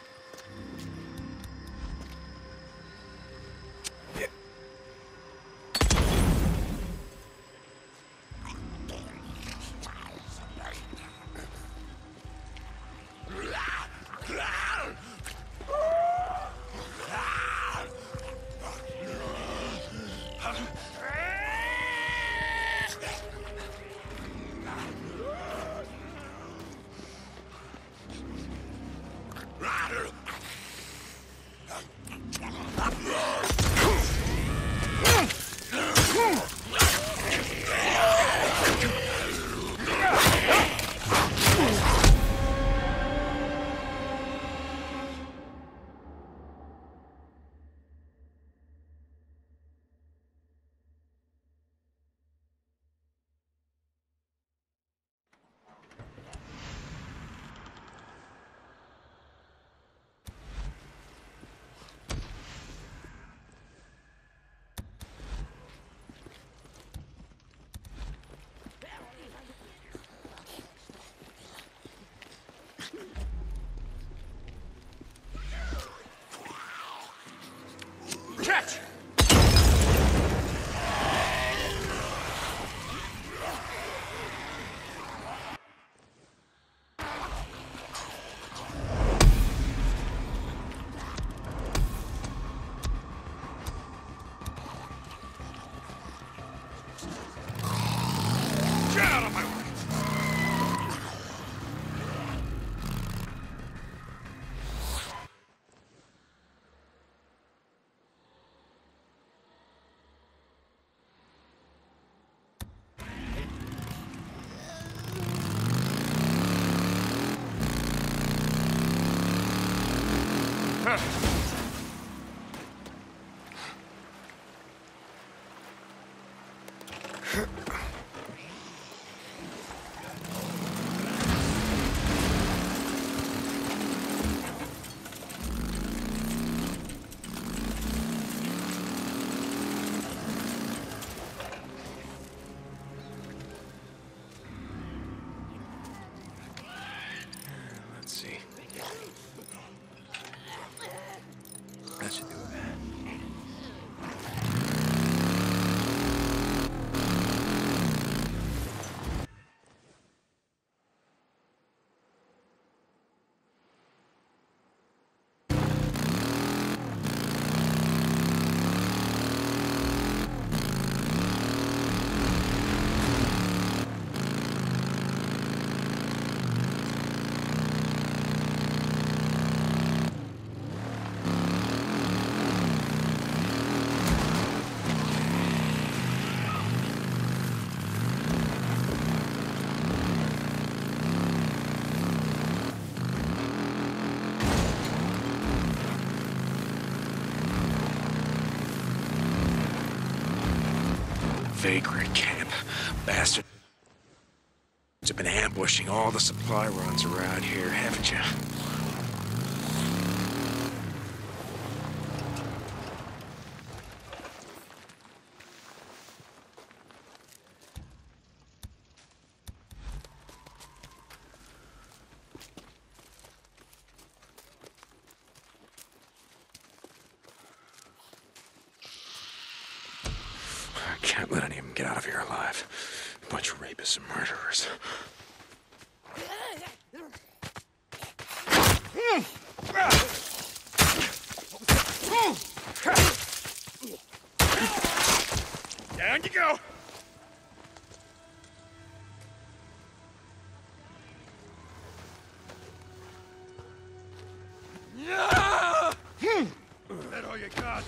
Catch! Get out of my way! vagrant camp. Bastards have been ambushing all the supply runs around here, haven't you? I can't let any of them get out of here alive. Bunch of rapists and murderers. Down you go! That all you got?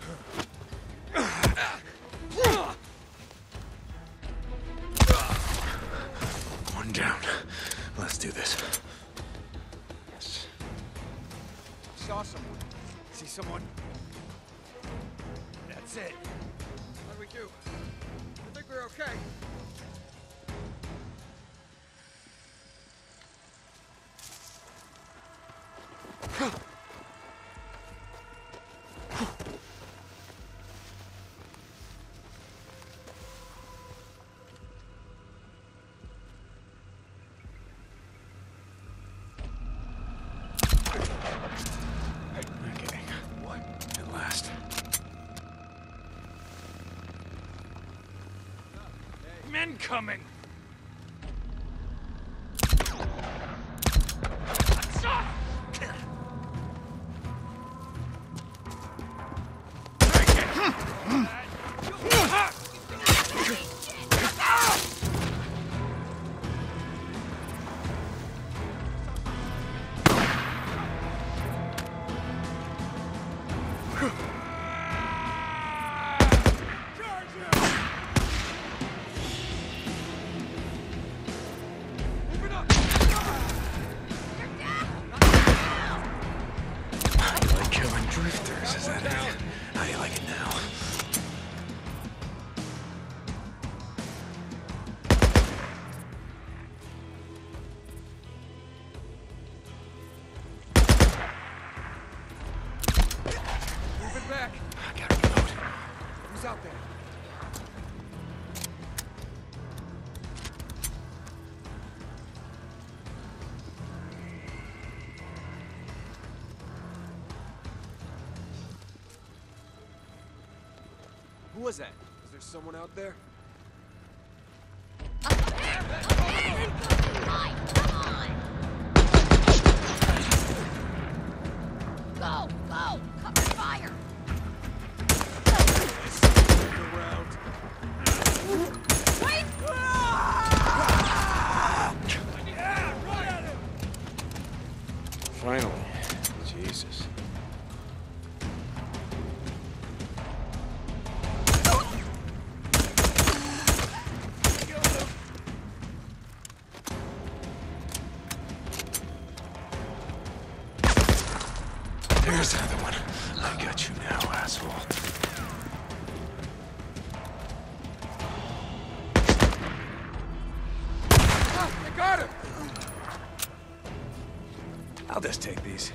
One down. Let's do this. Yes. Saw someone. See someone? That's it. What do we do? I think we're okay. Okay. What? At last. Men coming! Drifters, is that it? How do you like it now? Move it back! I gotta reload. Who's out there? Who was that? Is there someone out there? Go! Go! Cover fire! Around. Wait! Finally. Jesus. There's another one. I got you now, asshole. I got him! I'll just take these.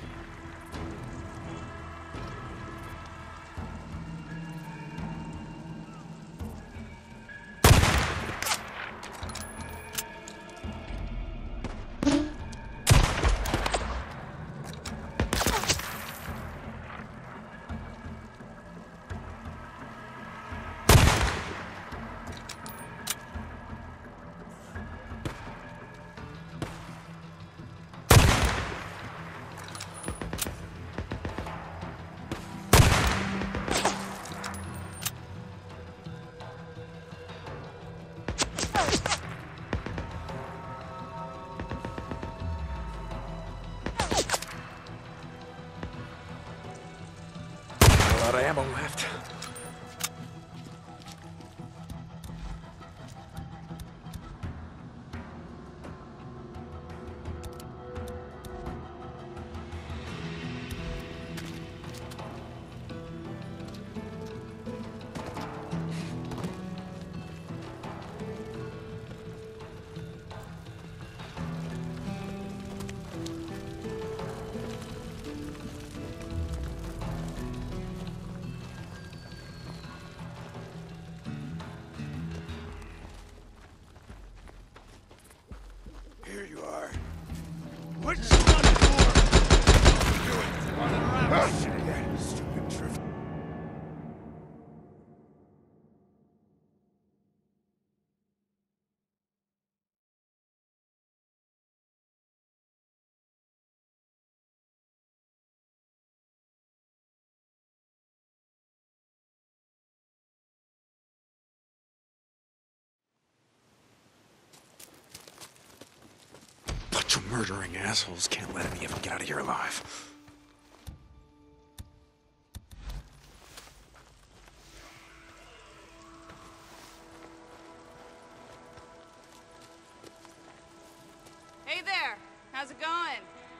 Bunch of murdering assholes. Can't let any of them get out of here alive. Hey there! How's it going?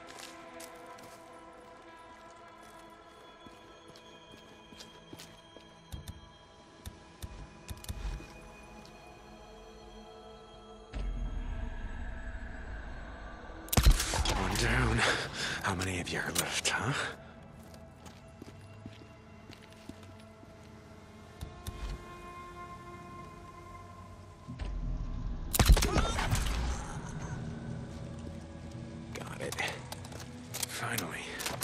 One down. How many of you are left, huh? Got it. Finally.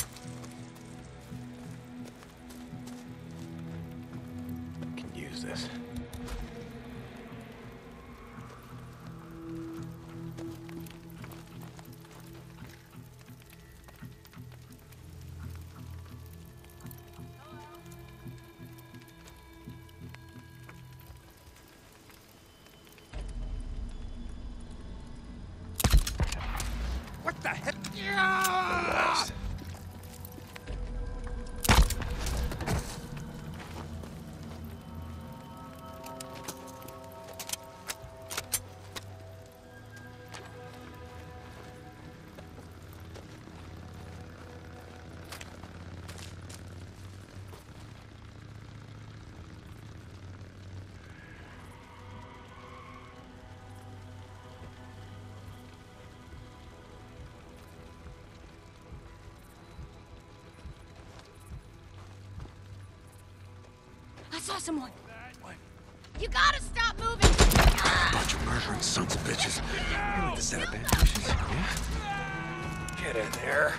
Can use this. What the heck? Last. I saw someone. What? You gotta stop moving! Bunch of murdering sons of bitches. You like to set up ambushes, yeah? Get in there.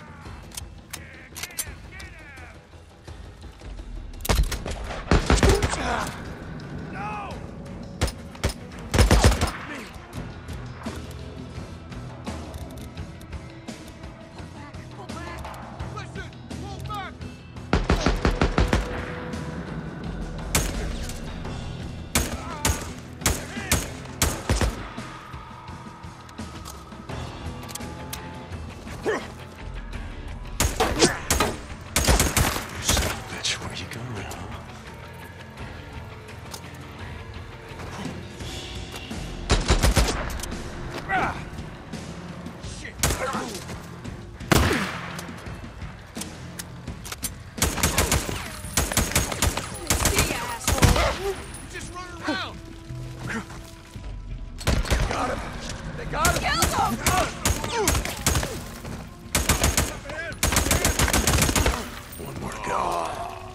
No! Listen! Pull back! Son of a bitch, where you going, huh? See, asshole! Just run around! Got him! They got him! Kill them! One more to go.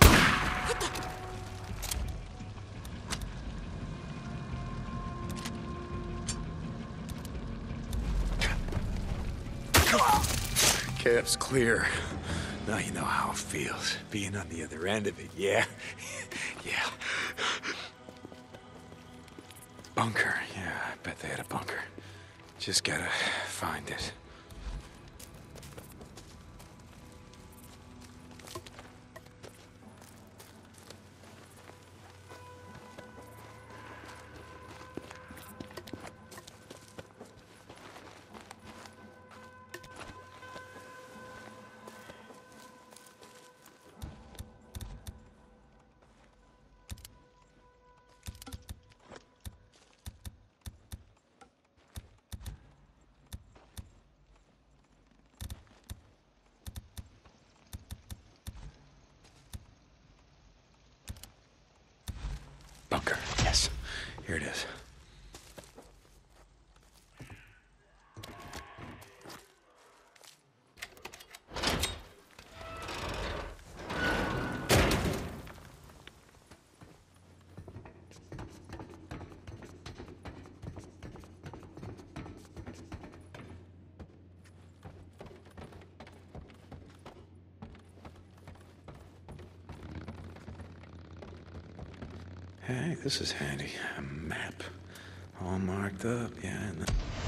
Camp's clear. Now you know how it feels, being on the other end of it, yeah? Yeah. Bunker, yeah, I bet they had a bunker. Just gotta find it. Bunker, yes. Here it is. Hey, this is handy. A map. All marked up, yeah. And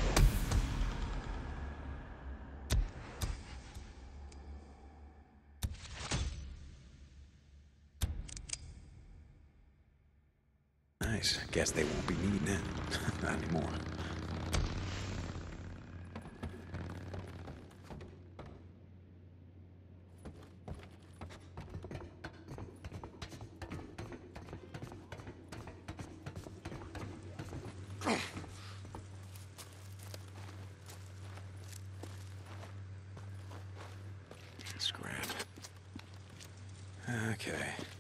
nice. Guess they won't be needing it. Not anymore. Scrap. Okay.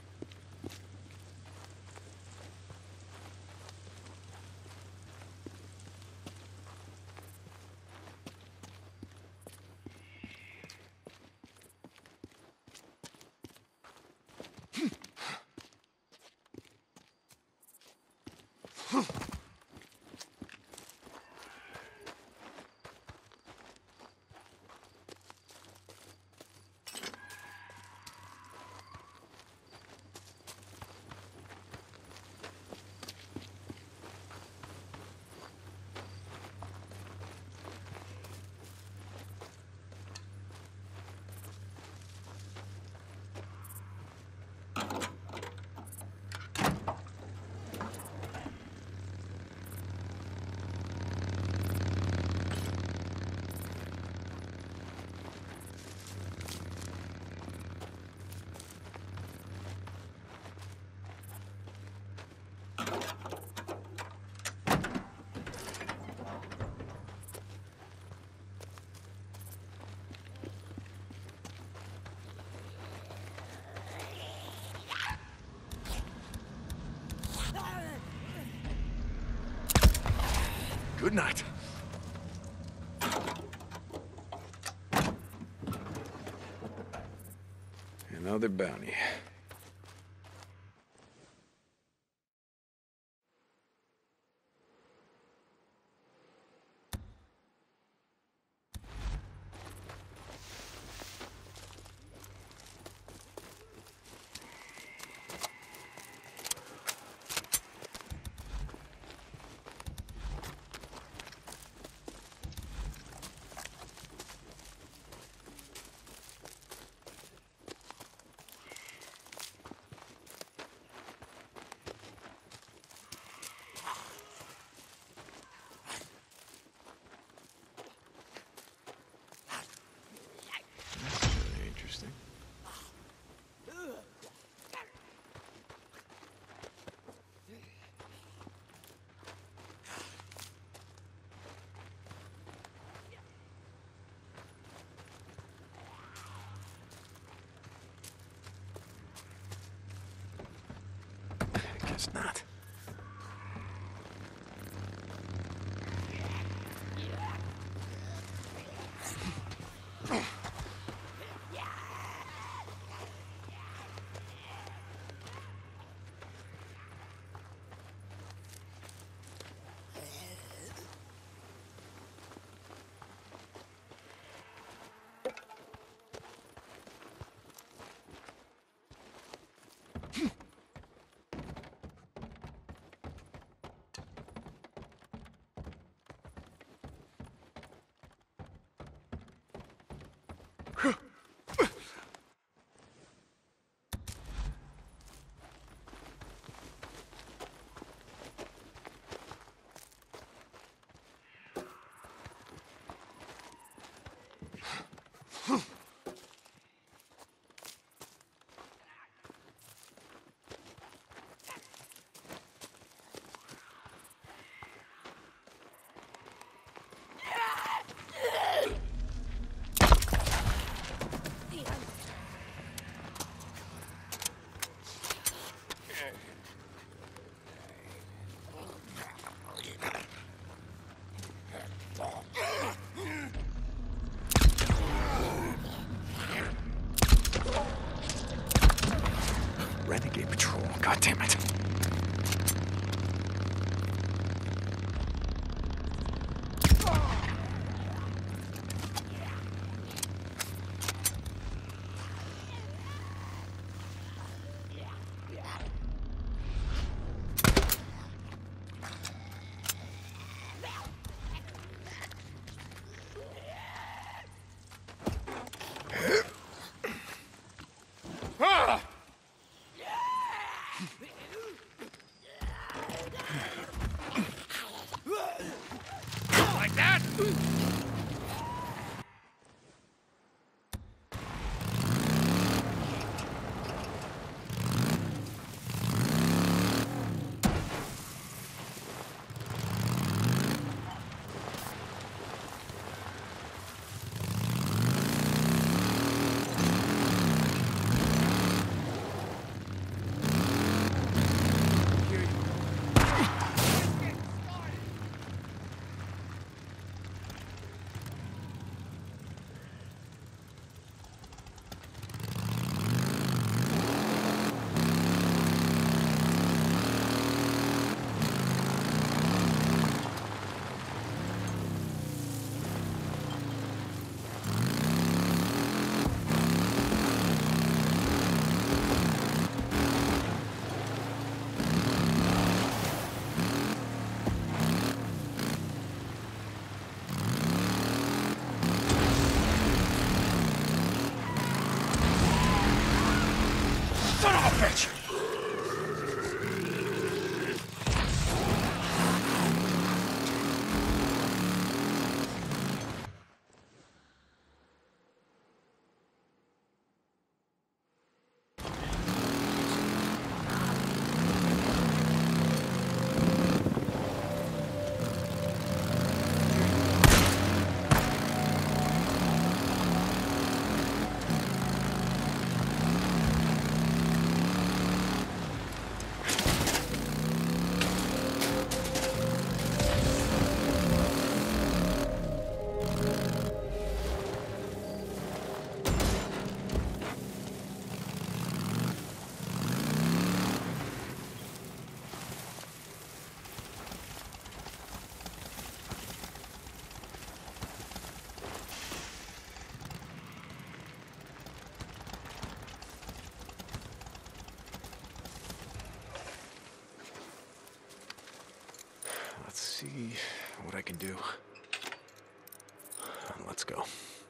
Good night. Another bounty. Interesting. Guess not. see what I can do. Let's go.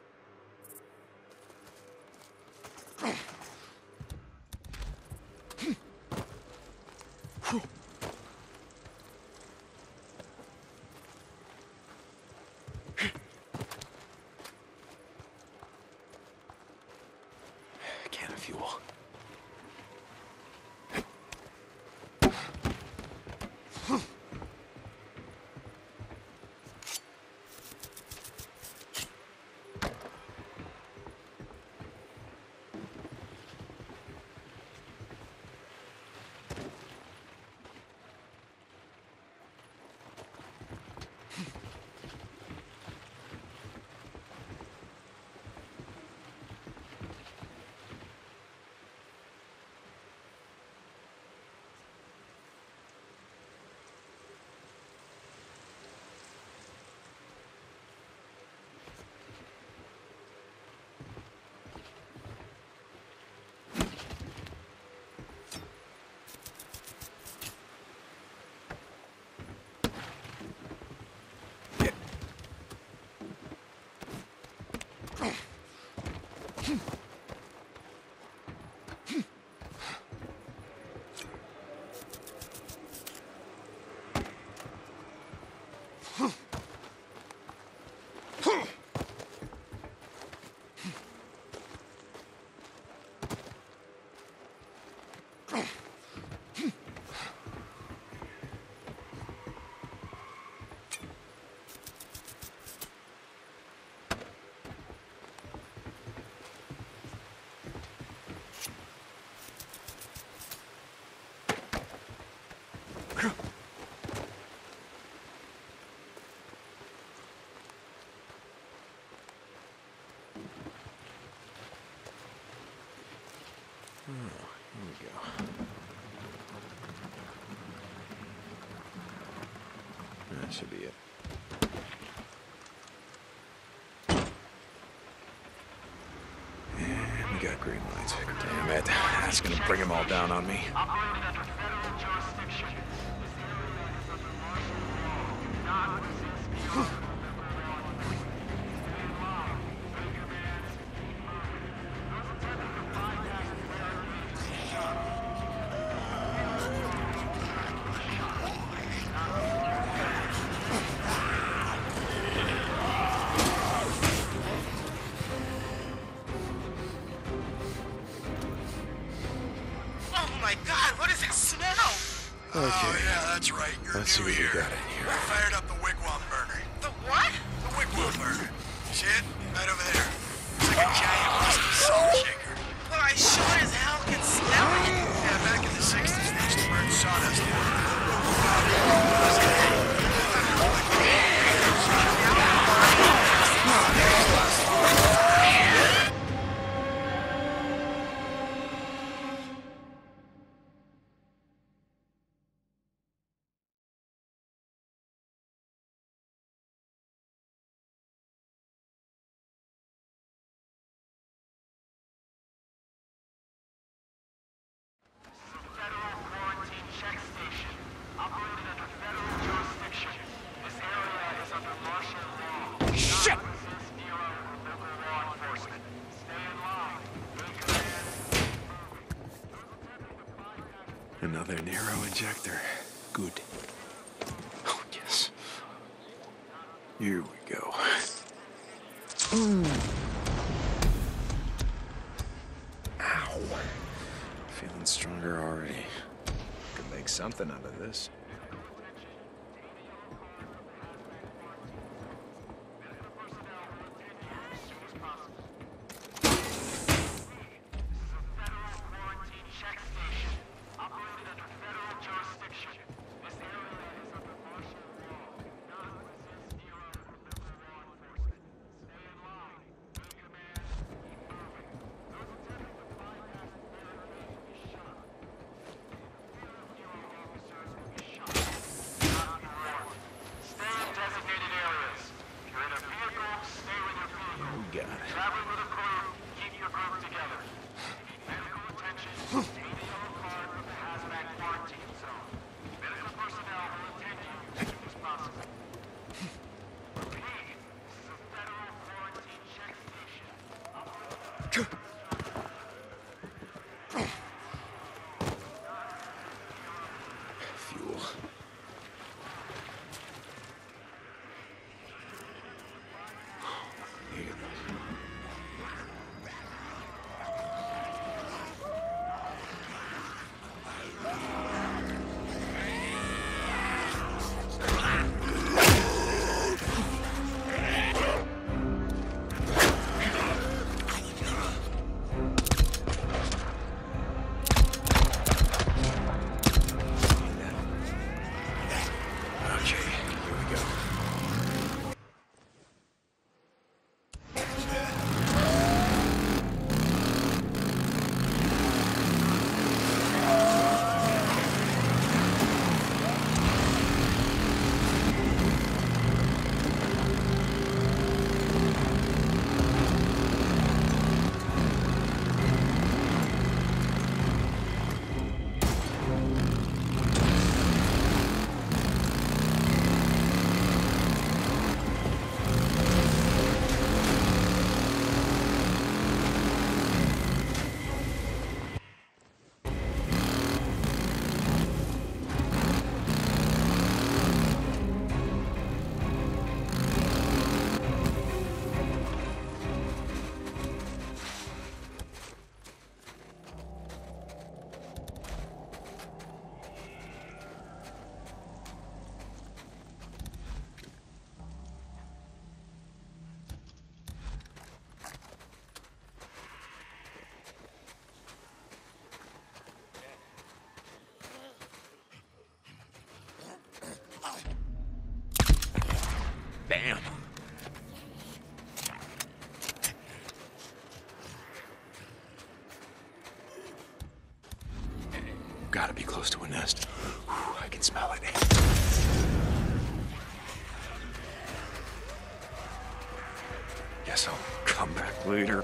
Can of fuel. Here we go. That should be it. And we got green lights. Damn it. That's gonna bring them all down on me. Okay. Oh, yeah, that's right. You're Let's see new what we here. got in here. I fired up the wigwam burner. The what? The wigwam burner. See it? Right over there. It's like a giant rusty salt shaker. Well, I sure as hell can smell it. Yeah, back in the 60s, they used to burn sawdust. Another Nero injector. Good. Oh, yes. Here we go. Ow. Feeling stronger already. Could make something out of this. Medical personnel will attend you as soon as possible. Bam. Gotta be close to a nest. Whew, I can smell it. Guess I'll come back later.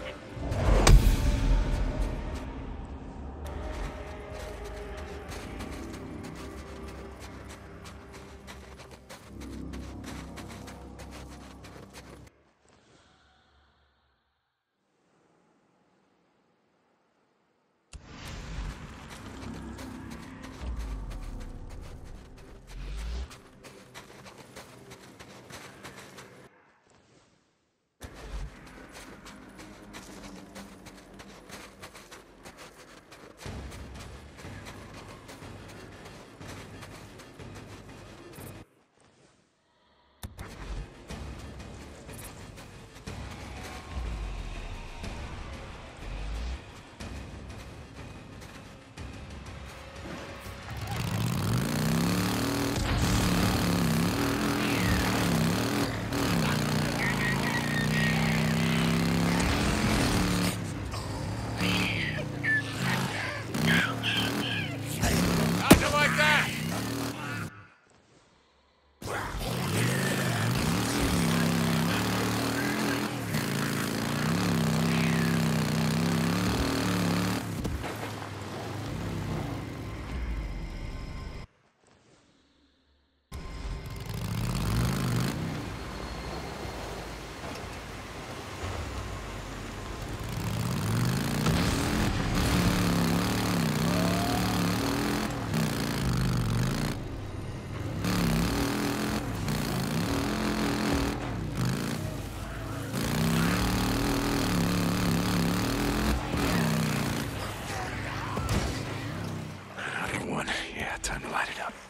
Time to light it up.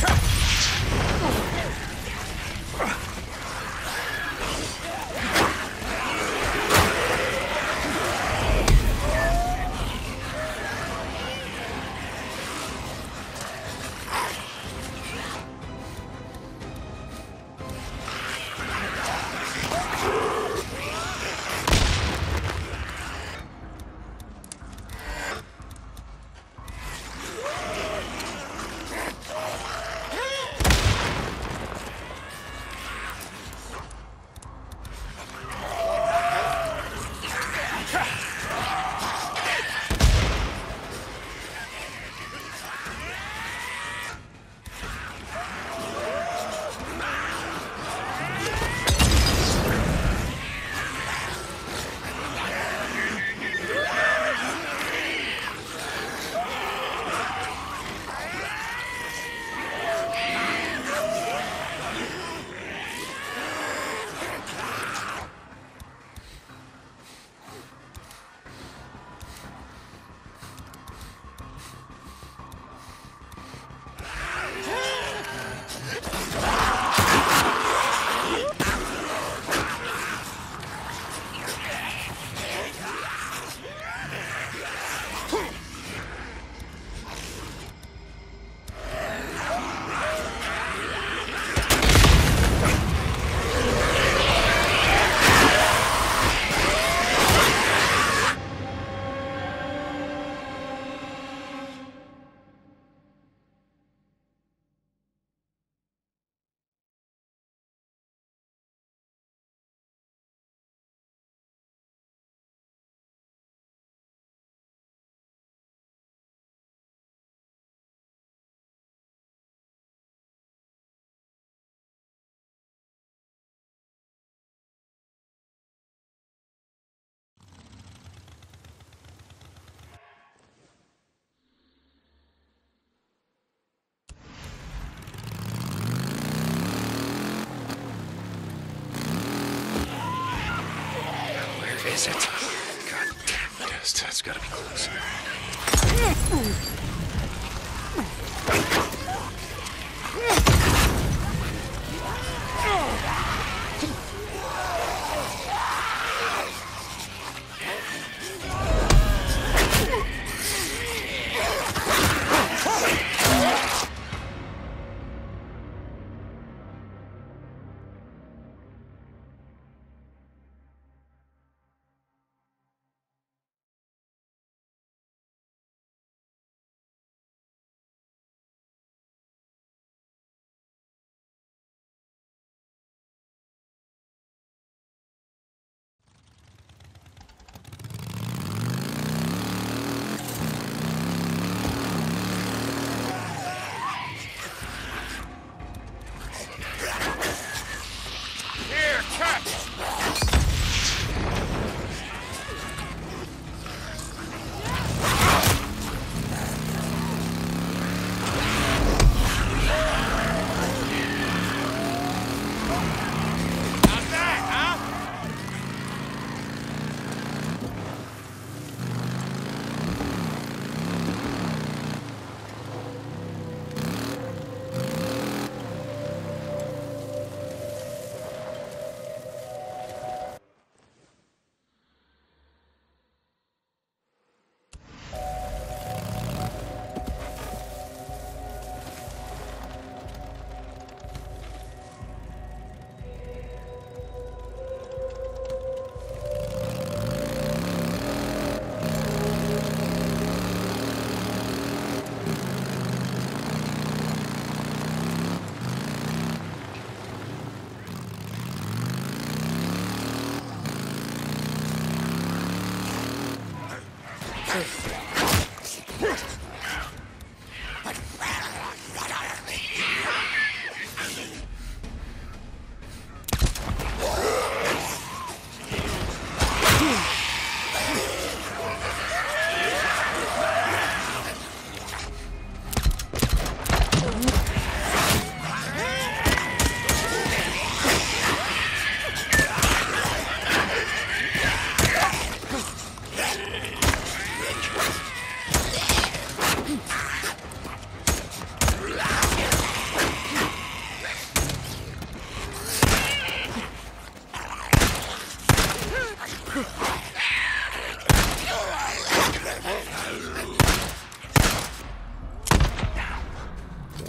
Is it? God damn it. That's gotta be close.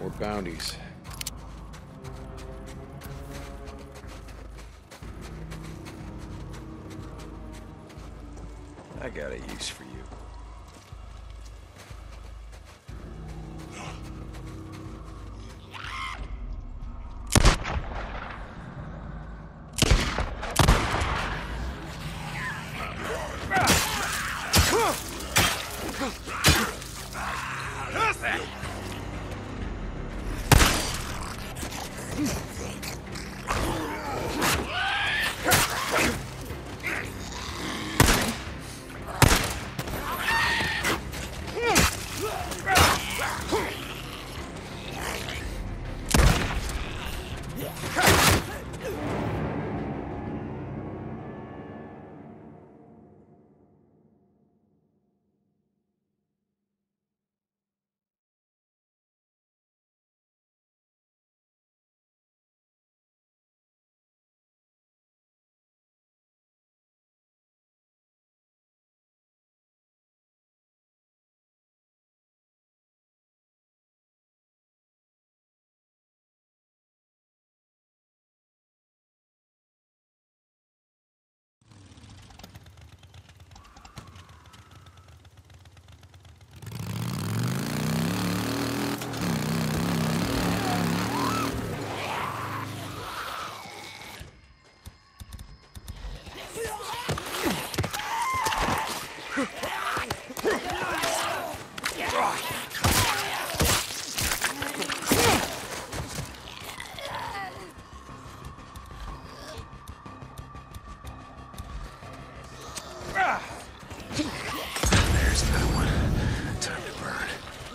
More bounties. I got a use for you. There's another one. Time to burn.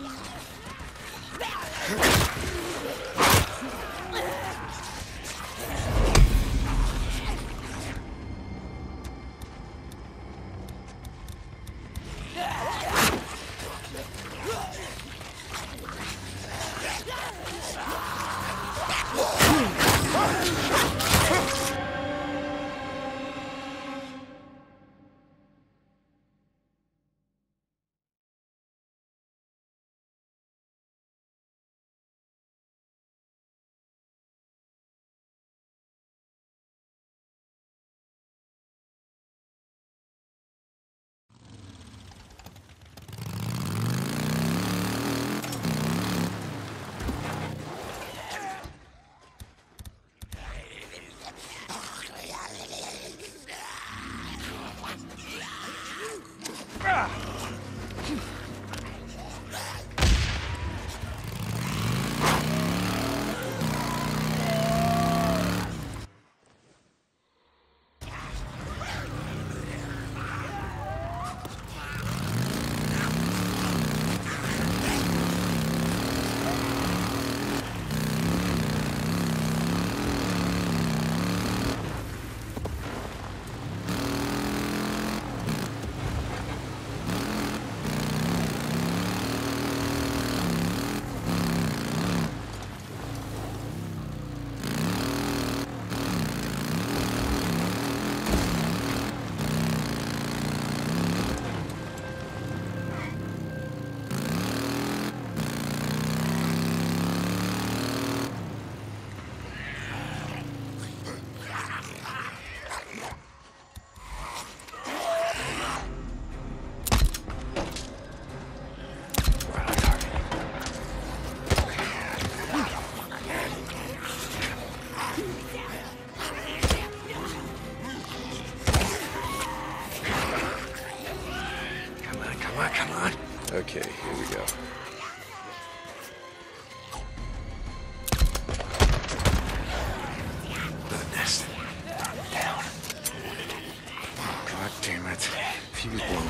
Okay, here we go. Goodness. Down. God damn it. Fuse blown.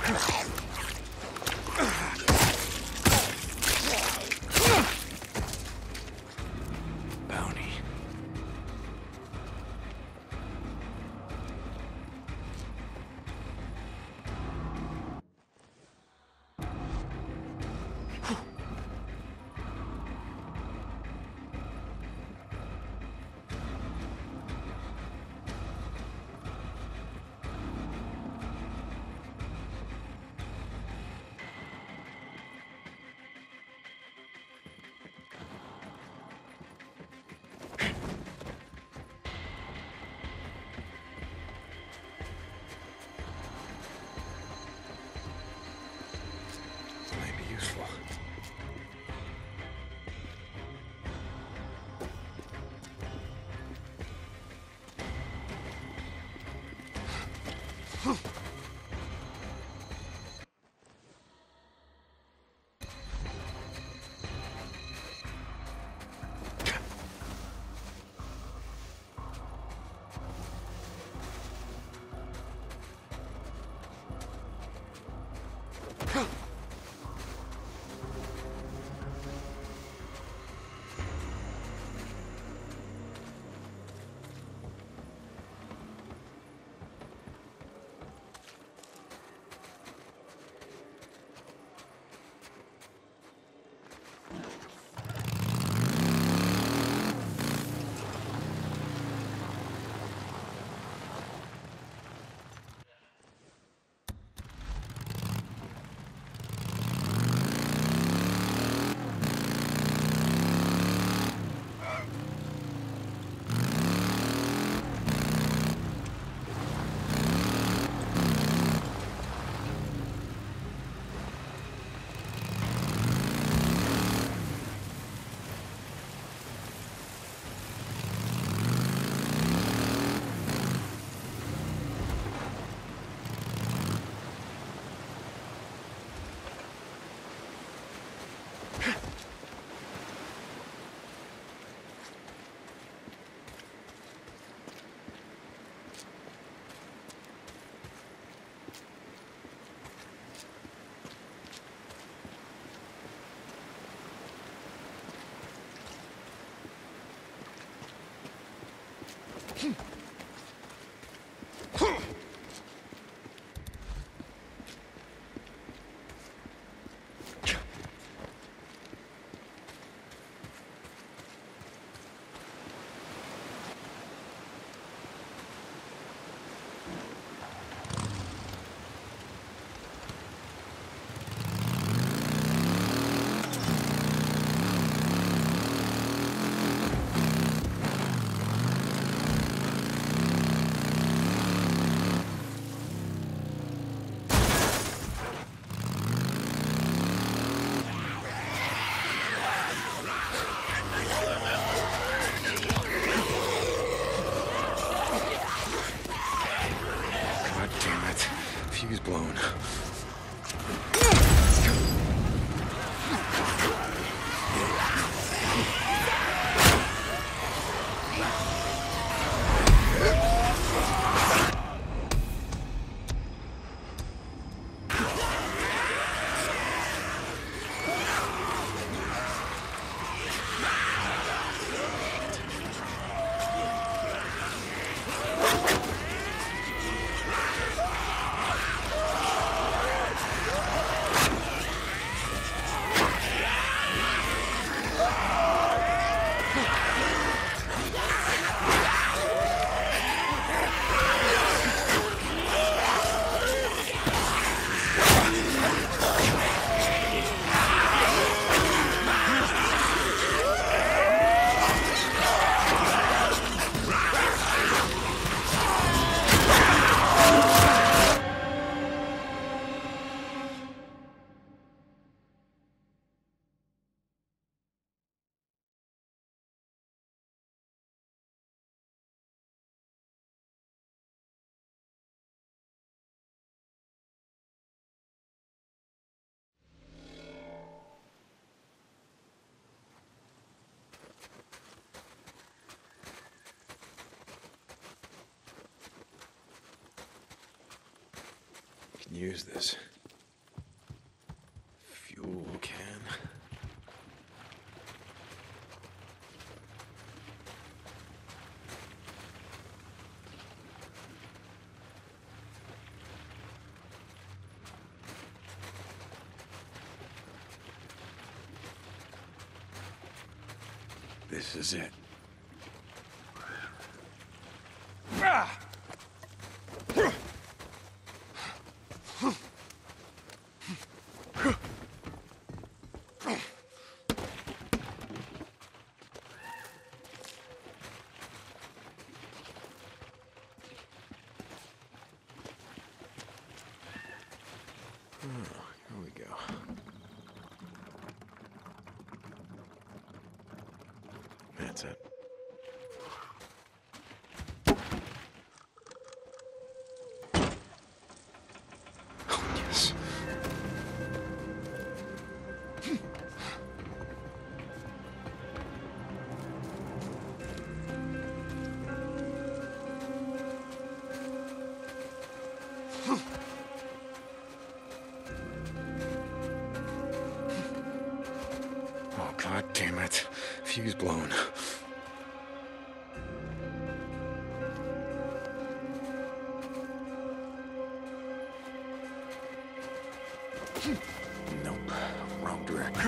Bounty. Might be useful. Fuse blown. Use this. Cool, Ken. This is it. Here we go. That's it. Oh, yes. Oh, God damn it. Fuse blown. Nope. Wrong direction.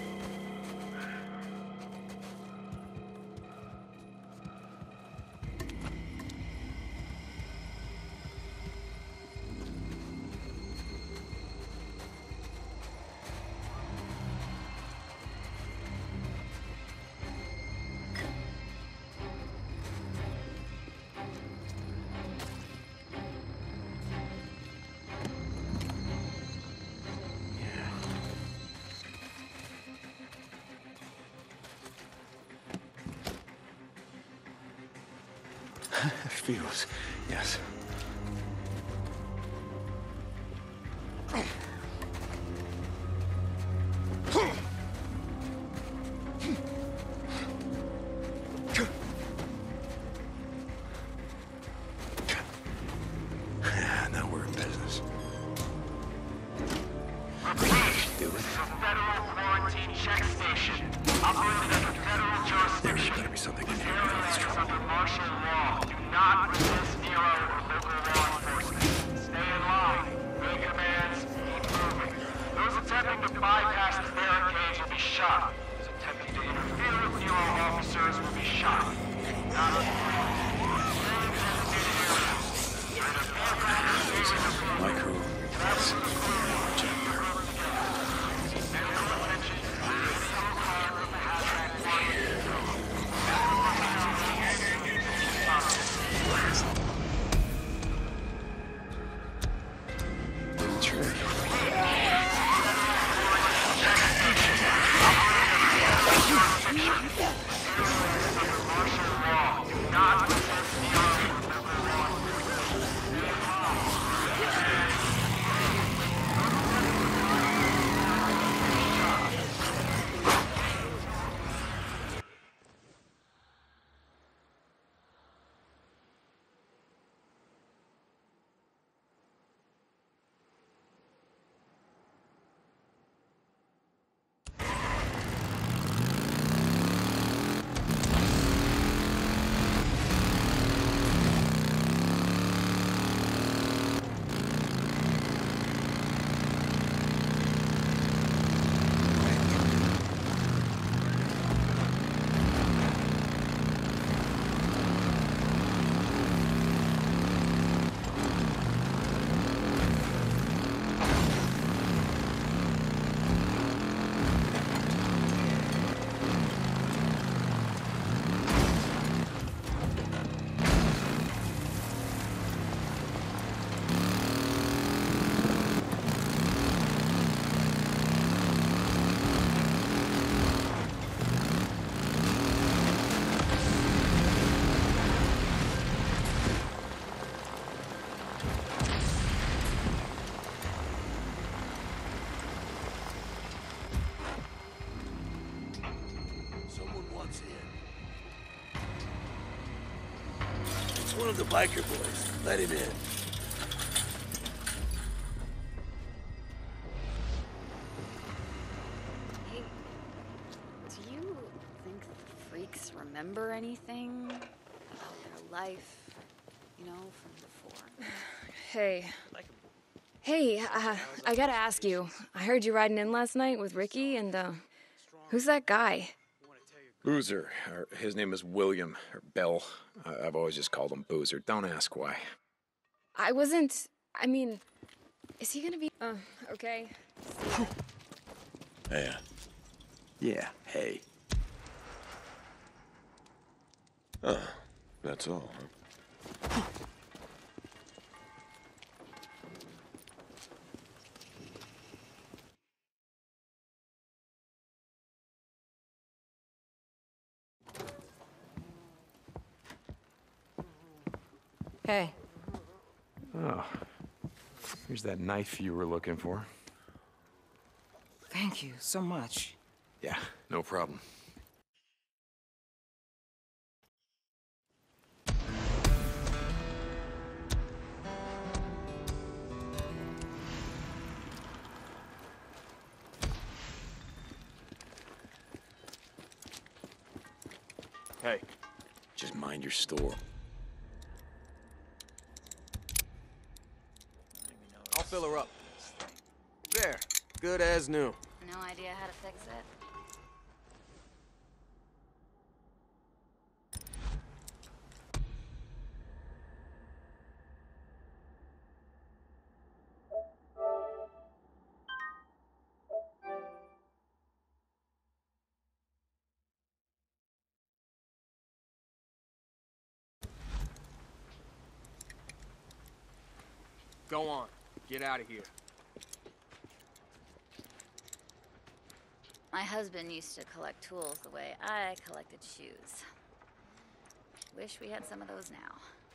Fuse, yes. Now we're in business. Do it. Federal quarantine check station. Operating under federal jurisdiction. There better be something in here. Under martial law. Do not resist Nero or local law enforcement. Stay in line. Make commands. Keep moving. Those attempting to bypass the barricades will be shot. Those attempting to interfere with Nero officers will be shot. Not My crew. One of the biker boys. Let him in. remember anything about their life, you know, from before? Hey. Hey, I gotta ask you. I heard you riding in last night with Ricky, and, who's that guy? Boozer. His name is William, or Bill. I've always just called him Boozer. Don't ask why. I mean, is he gonna be, okay? Hey. Yeah, hey. That's all, huh? Hey. Oh. Here's that knife you were looking for. Thank you so much. Yeah, no problem. Hey. Just mind your store. I'll fill her up. There. Good as new. No idea how to fix it? Go on. Get out of here. My husband used to collect tools the way I collected shoes. Wish we had some of those now.